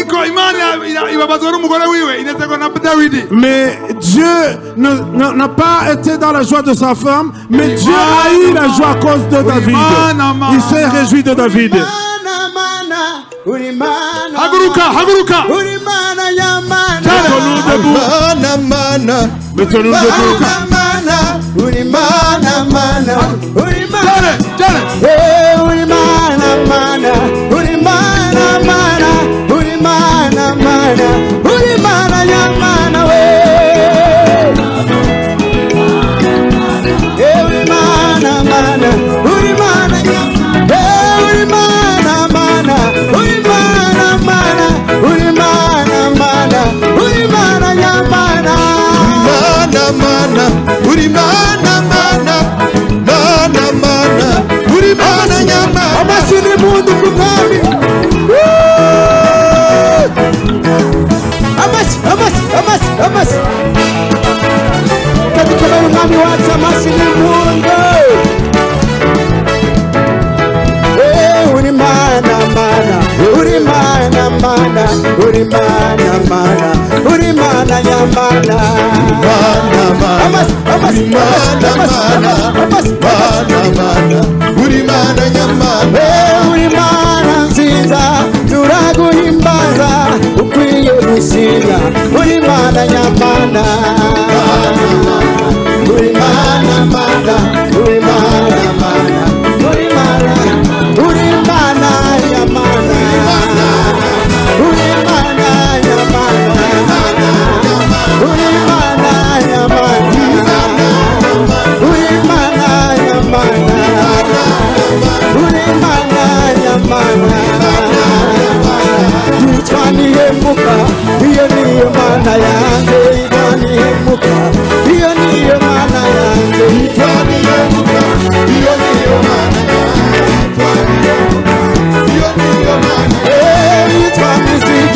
Mais Dieu ne- n'a pas été dans la joie de sa femme, mais Dieu a eu la joie à cause de David. Il s'est réjoui de David. Haguruka, haguruka. Mettons-nous debout. Mettons-nous debout. Uri mana mana, uri mana, eh, uri mana mana, uri mana mana, uri mana mana, uri mana ya mana we. Eh, uri mana mana, uri mana ya, eh, uri mana mana, uri mana mana, uri mana mana, uri mana ya mana. Mana mana, uri mana mana, mana mana, uri mana ya mana. Amashini mundu kukami. Amasi, amasi, amasi, amasi. Katika umami wacha amashini mundu. Eh, uri mana mana, uri mana mana, uri mana mana, uri mana ya mana. Mana mana, amasi, amasi, amasi, amasi, mana mana, uri mana ya mana. Eh, uri mana nziza, turaguhimbaza, ukwiye gushimwa, uri mana ya mana. Uri mana mana, uri mana mana, uri mana, uri mana ya mana. Uri mana ya mana, uri mana ya mana, uri mana ya mana, uri mana ya mana. Itwanihemuka, iyo niyo mana yanjye. Itwanihemuka, iyo niyo mana yanjye. Itwanihemuka, iyo niyo mana yanjye. Itwanihemuka, iyo niyo mana yanjye.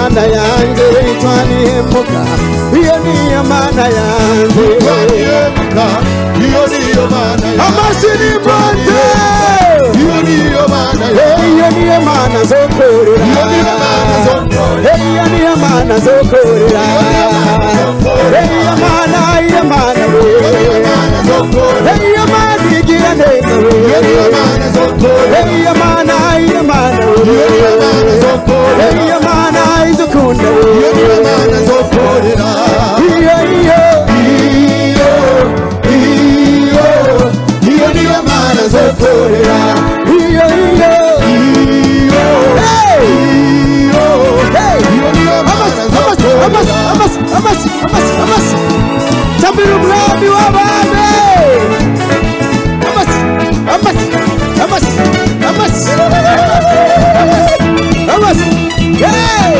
mana yanjye twanihemuka iyo niyo mana yanjye twanihemuka iyo niyo mana yanjye amashini bonde iyo niyo mana yanjye iyo niyo mana zokorera iyo niyo mana zokorera iyo niyo mana zokorera iyo mana iyo mana iyo mana zokorera iyo mana igira neza iyo mana zokorera iyo mana iyo mana iyo mana zokorera iyo mana izukunda iyo mana zokorera iyo iyo iyo iyo iyo niyo mana zokorera iyo iyo iyo hey iyo hey iyo niyo mana zokorera amasi amasi amasi amasi amasi tambira umwami w'abami amasi amasi amasi amasi amasi hey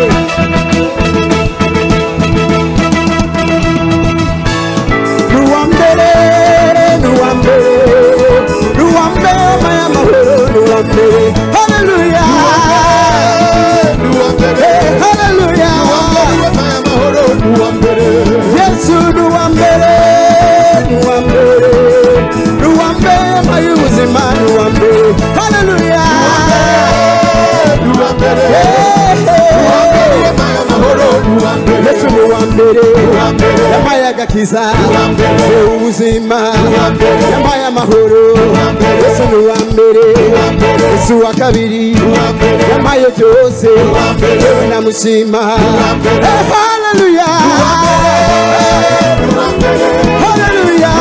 nuwambere nuwambere nuwambere maya mahoro nuwambere haleluya nuwambere haleluya maya mahoro nuwambere Yesu nuwambere nuwambere nuwambere maya ubuzima nuwambere haleluya nuwambere nuwambere maya mahoro nuwambere Yesu nuwambere yambaye agakiza ubuzima yambaye amahoro Yesu nuwambere Yesu wa kabiri yambaye byose yewe namushima haleluya haleluya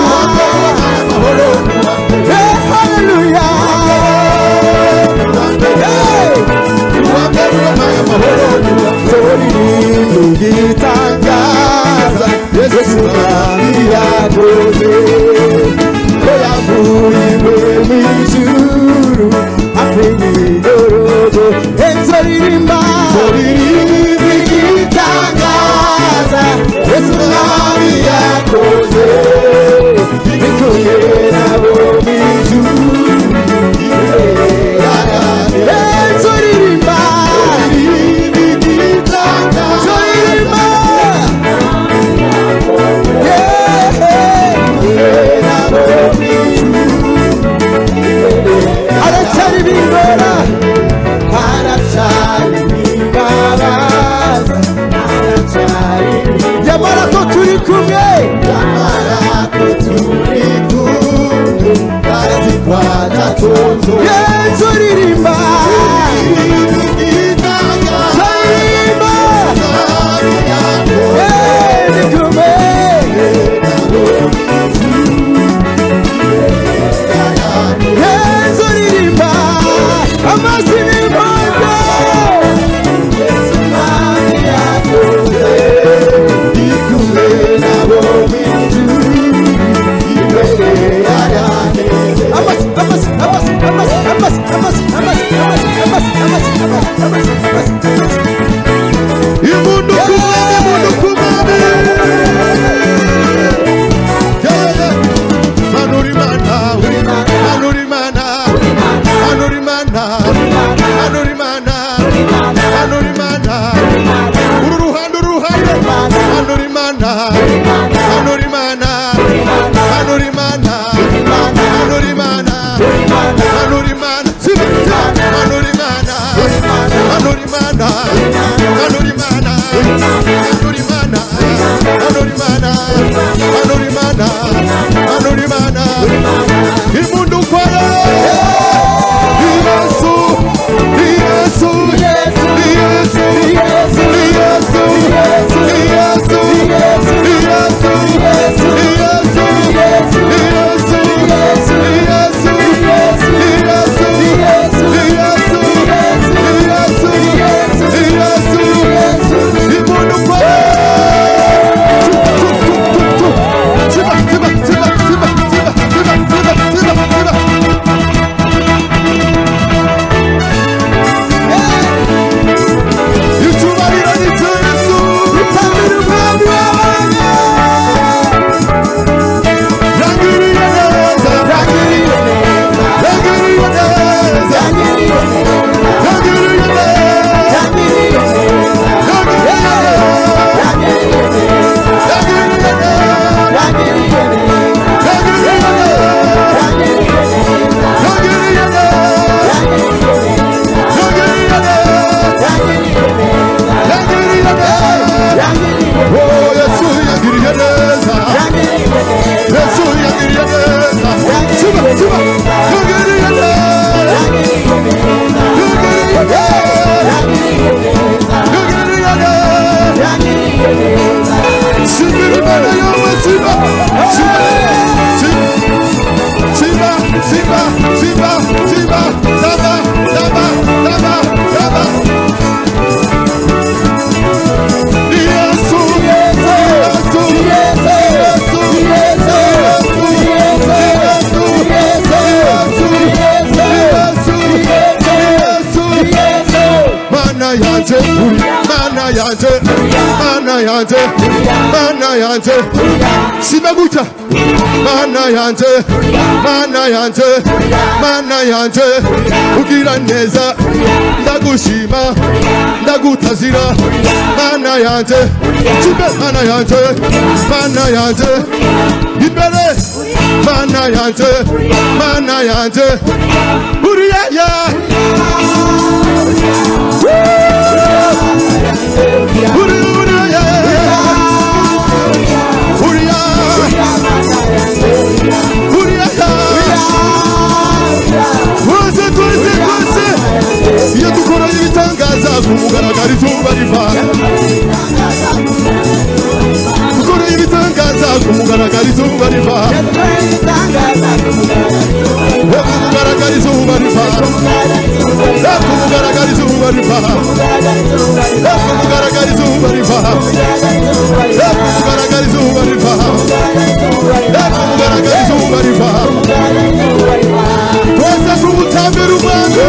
haleluya Gitangaza Yesu nami yakoze ko yavuye mu ijuru apenye dorogo enzoririmba zoririmba gitangaza Yesu nami yakoze bikuye nabo mu ijuru enzoririmba Arachari bingora Arachari bimbabaza Arachari Yamara ko turi kumwe Yamara ko turi kumwe Kazi kwa natonzo Yesu ririmba Ririmba Yesu kumwe Yesu ririmba amazina y'Imana Yesu nami yakoze ikumwe nabo minju imbere y'ayane amasi amasi amasi amasi amasi amasi amasi Simba, Simba, Simba, Daba, Daba, Daba, Daba. Yesu, Yesu, Yesu, Yesu, Yesu, Yesu, Yesu, Yesu, Mana yanje, mana yanje, mana yanje, mana yanje. Sibaguta. Mana yanje, mana yanje, mana yanje. Ugira neza, ndagushima, ndagutazira. Mana yanje, sibe mana yanje, mana yanje. Ibere, mana yanje, mana yanje. Uriya ya. Uriya uriya ya. Uriya. Uriya ya. Wose wose wose. Iyo dukora ibitangaza kumugaragara izuba riva. Dukora ibitangaza kumugaragara izuba riva. Kumugaragara izuba riva. Kumugaragara izuba riva. Kumugaragara izuba riva. Kumugaragara izuba riva. Kumugaragara izuba riva. Twese kumutambira umwami.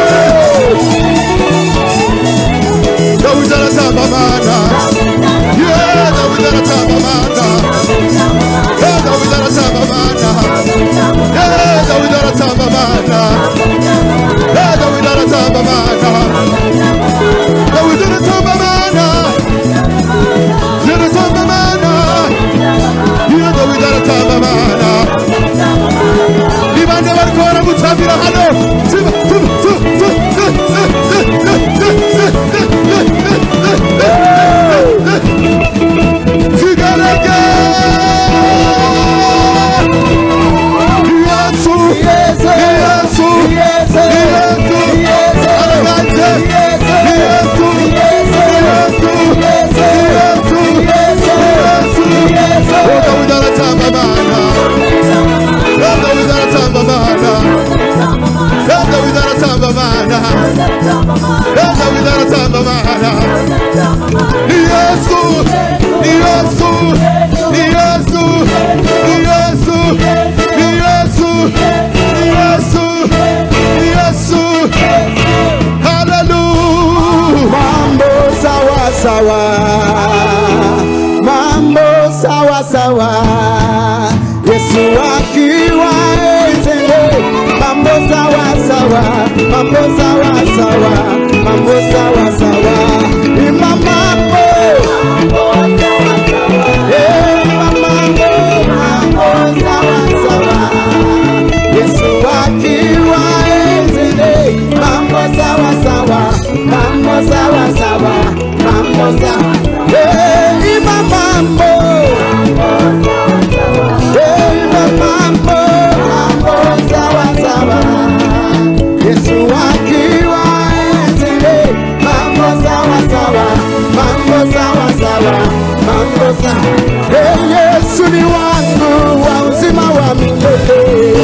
Dawidi aratamba mana. Yeah, Dawidi aratamba mana. Yeah, Dawidi aratamba mana. Yeah, Dawidi aratamba mana. Yeah, Dawidi aratamba mana. Dawidi aratamba mana. Yeah, aratamba mana. Yeah, Dawidi aratamba mana. Ibande barikora mutambira hano. Siba, siba, siba, Figareke. Yesu, Yesu, Yesu, Yesu, Yesu, Aragante, Yesu, Yesu, Yesu, Yesu, Yesu, Yesu. Oh, Dawidi aratamba mana. Oh, Dawidi aratamba mana. Oh, Dawidi aratamba mana. Oh, Dawidi aratamba mana. Yesu, Yesu, Yesu, Yesu, Yesu, Yesu, Yesu. Hallelujah. Mambo sawa sawa, mambo sawa sawa. Yesu akiwa ezele, mambo sawa sawa, mambo sawa sawa, mambo sawa sawa. Imama mambo, eh mambo, mambo sawa sawa. Yesu akiwa ezele, mambo sawa sawa, mambo sawa sawa, mambo sawa. Eh imama mambo. Yesu akiwa ezele, mambo sawa sawa, mambo sawa sawa, mambo sawa. Hey, Yesu ni wangu wa uzima wa milele.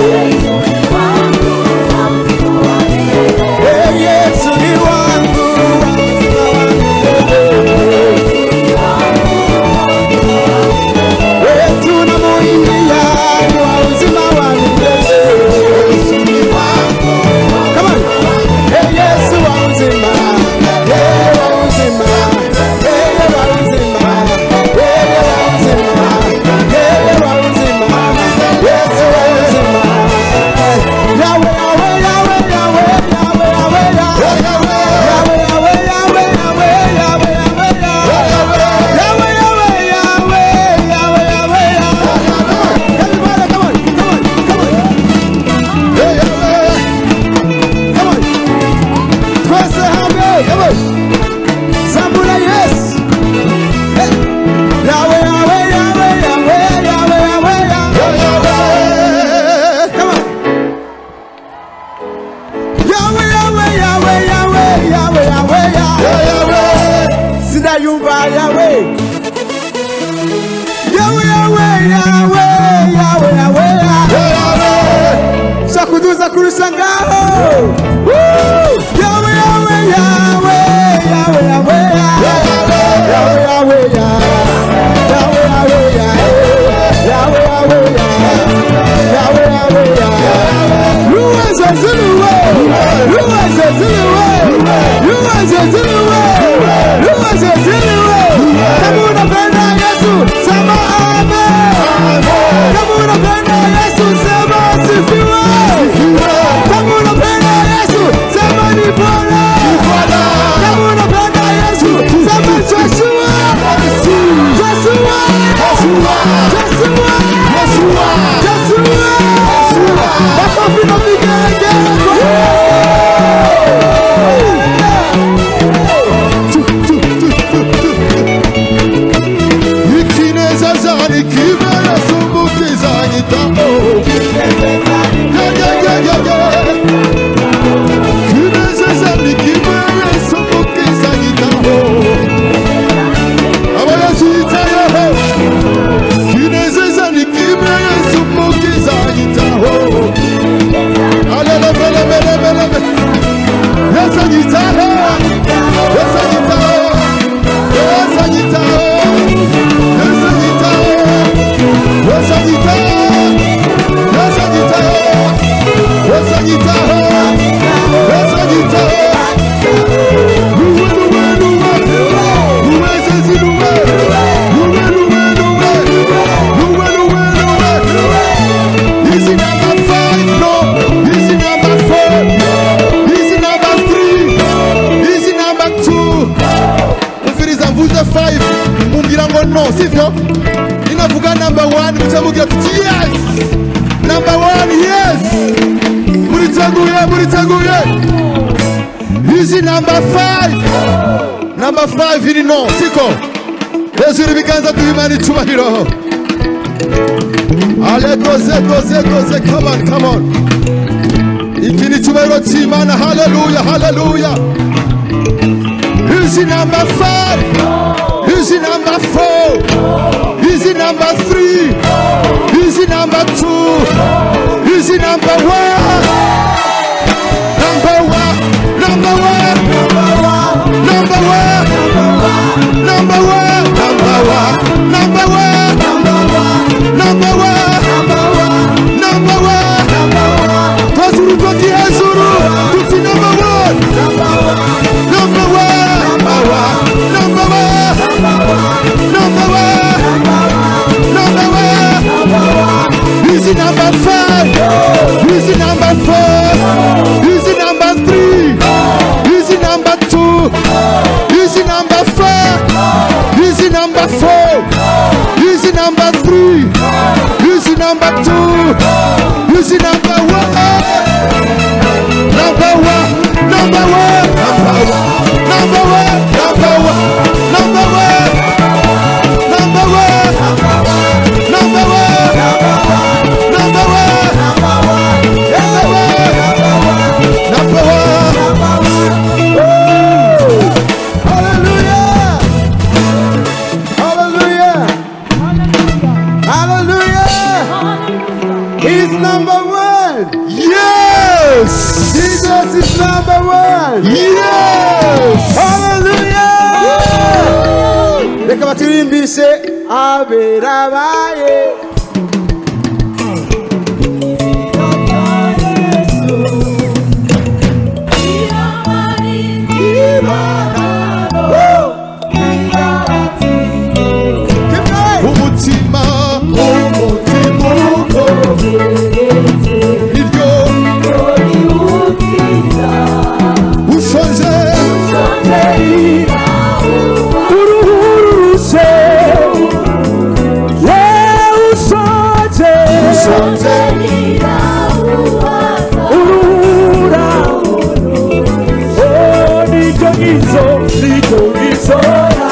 Hey, Yesu ni wangu wa uzima wa milele. Hey, tunamuimbia wa uzima wa milele. Yesu ni wangu. Come on. Hey, Yesu wa uzima. Hey, wa uzima. Hey, wa uzima. Hey, wa uzima. Hey, wa uzima. Yesu wa uzima. Yahweh, Yahweh, Yahweh, Yahweh, Yahweh, Yahweh, Yahweh, Yahweh, Yahweh, Yahweh, Yahweh, Yahweh, Yahweh, Yahweh. Everybody, come on, come on, come on. Hey, Yahweh. Come on. Press the Yahweh, come on. Sambula, yes. Hey. Yahweh, Yahweh, Yahweh, Yahweh, Yahweh, Yahweh, Yahweh. Come on. Yahweh, Yahweh, Yahweh, Yahweh, Yahweh, Yahweh, Yahweh. Sida yumba Yahweh. Yahweh, Yahweh, Yahweh, Yahweh, Yahweh, Yahweh. Saku mugiye tuti yes. Number one, yes. Muriteguye, muriteguye. Easy number five. Number five iri no, siko. Hejuru ibiganza duhimana icubahiro. Ale goze, goze, goze, come on, come on. Iki ni icubahiro c'Imana, hallelujah, hallelujah. Easy number five. Easy number four. Easy number three. Easy number two. Easy number one. Number one. Number one. Number one. Number one. Number one. Number one. Number one. Number one. Twazuru toki ezuru. Tuti number one. Number one. Number one. Number one. Number one. Number one. Easy number five. Easy number four. Easy number three. Easy number two. Easy number four. Easy number four. Easy number three. Easy number two. Easy number one. Number one. Number one. Number one. Number one. Number one. Number one. Number one. Number one. Number one. Number one. Hallelujah. Hallelujah. Hallelujah. He's number one. Yes. Jesus is number one. Yes. Hallelujah. Reka batirimbise aberabaye. Umutima, umutima iryo ushonje uruhuruse ye ushonje uruhura oh niryo ngizo niryo ngizo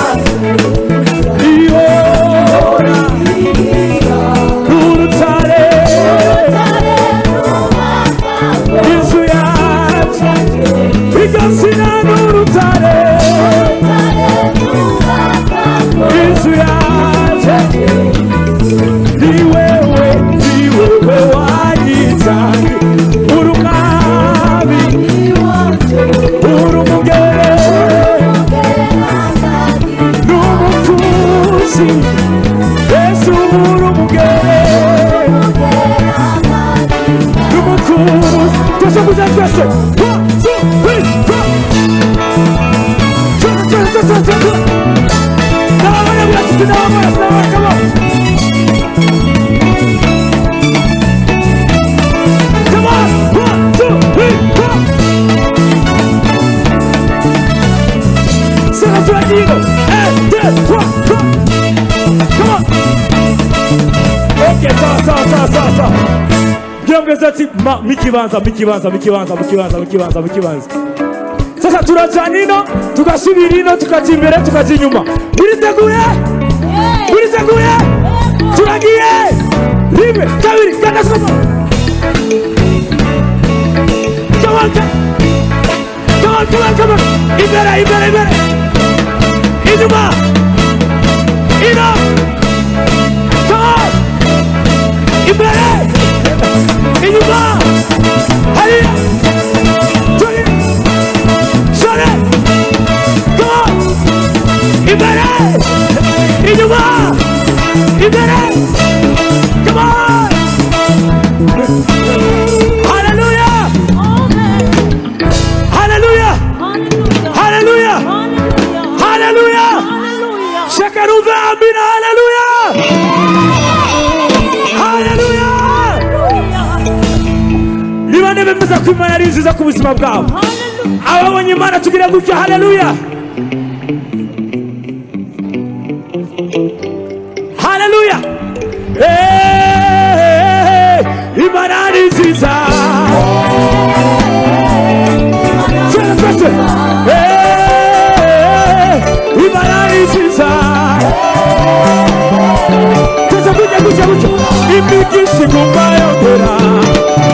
Mikibanza, mikibanza, mikibanza, mikibanza, mikibanza, mikibanza. Sasa turajana ino, tugasubira ino, tukaja imbere, tukaja inyuma. Muriteguye? Muriteguye? Turagiye! Rimwe, kabiri, gatatu. Come on, come on, come on, come on. Imbere, imbere, imbere. Inyuma. Ino. Come on. Imbere. Inyuma. Hariya. Turi. Sore. Come on. Imbere. Inyuma. Imbere. Come on. Hallelujah. Hallelujah. Hallelujah. Hallelujah. Shakaruva amina. Hallelujah. Hallelujah. Niba nebemeza ko Imana ari nziza ku buzima bwawe. Ababonye Imana tugira gutya. Hallelujah. Hallelujah. Hey. imana ni nziza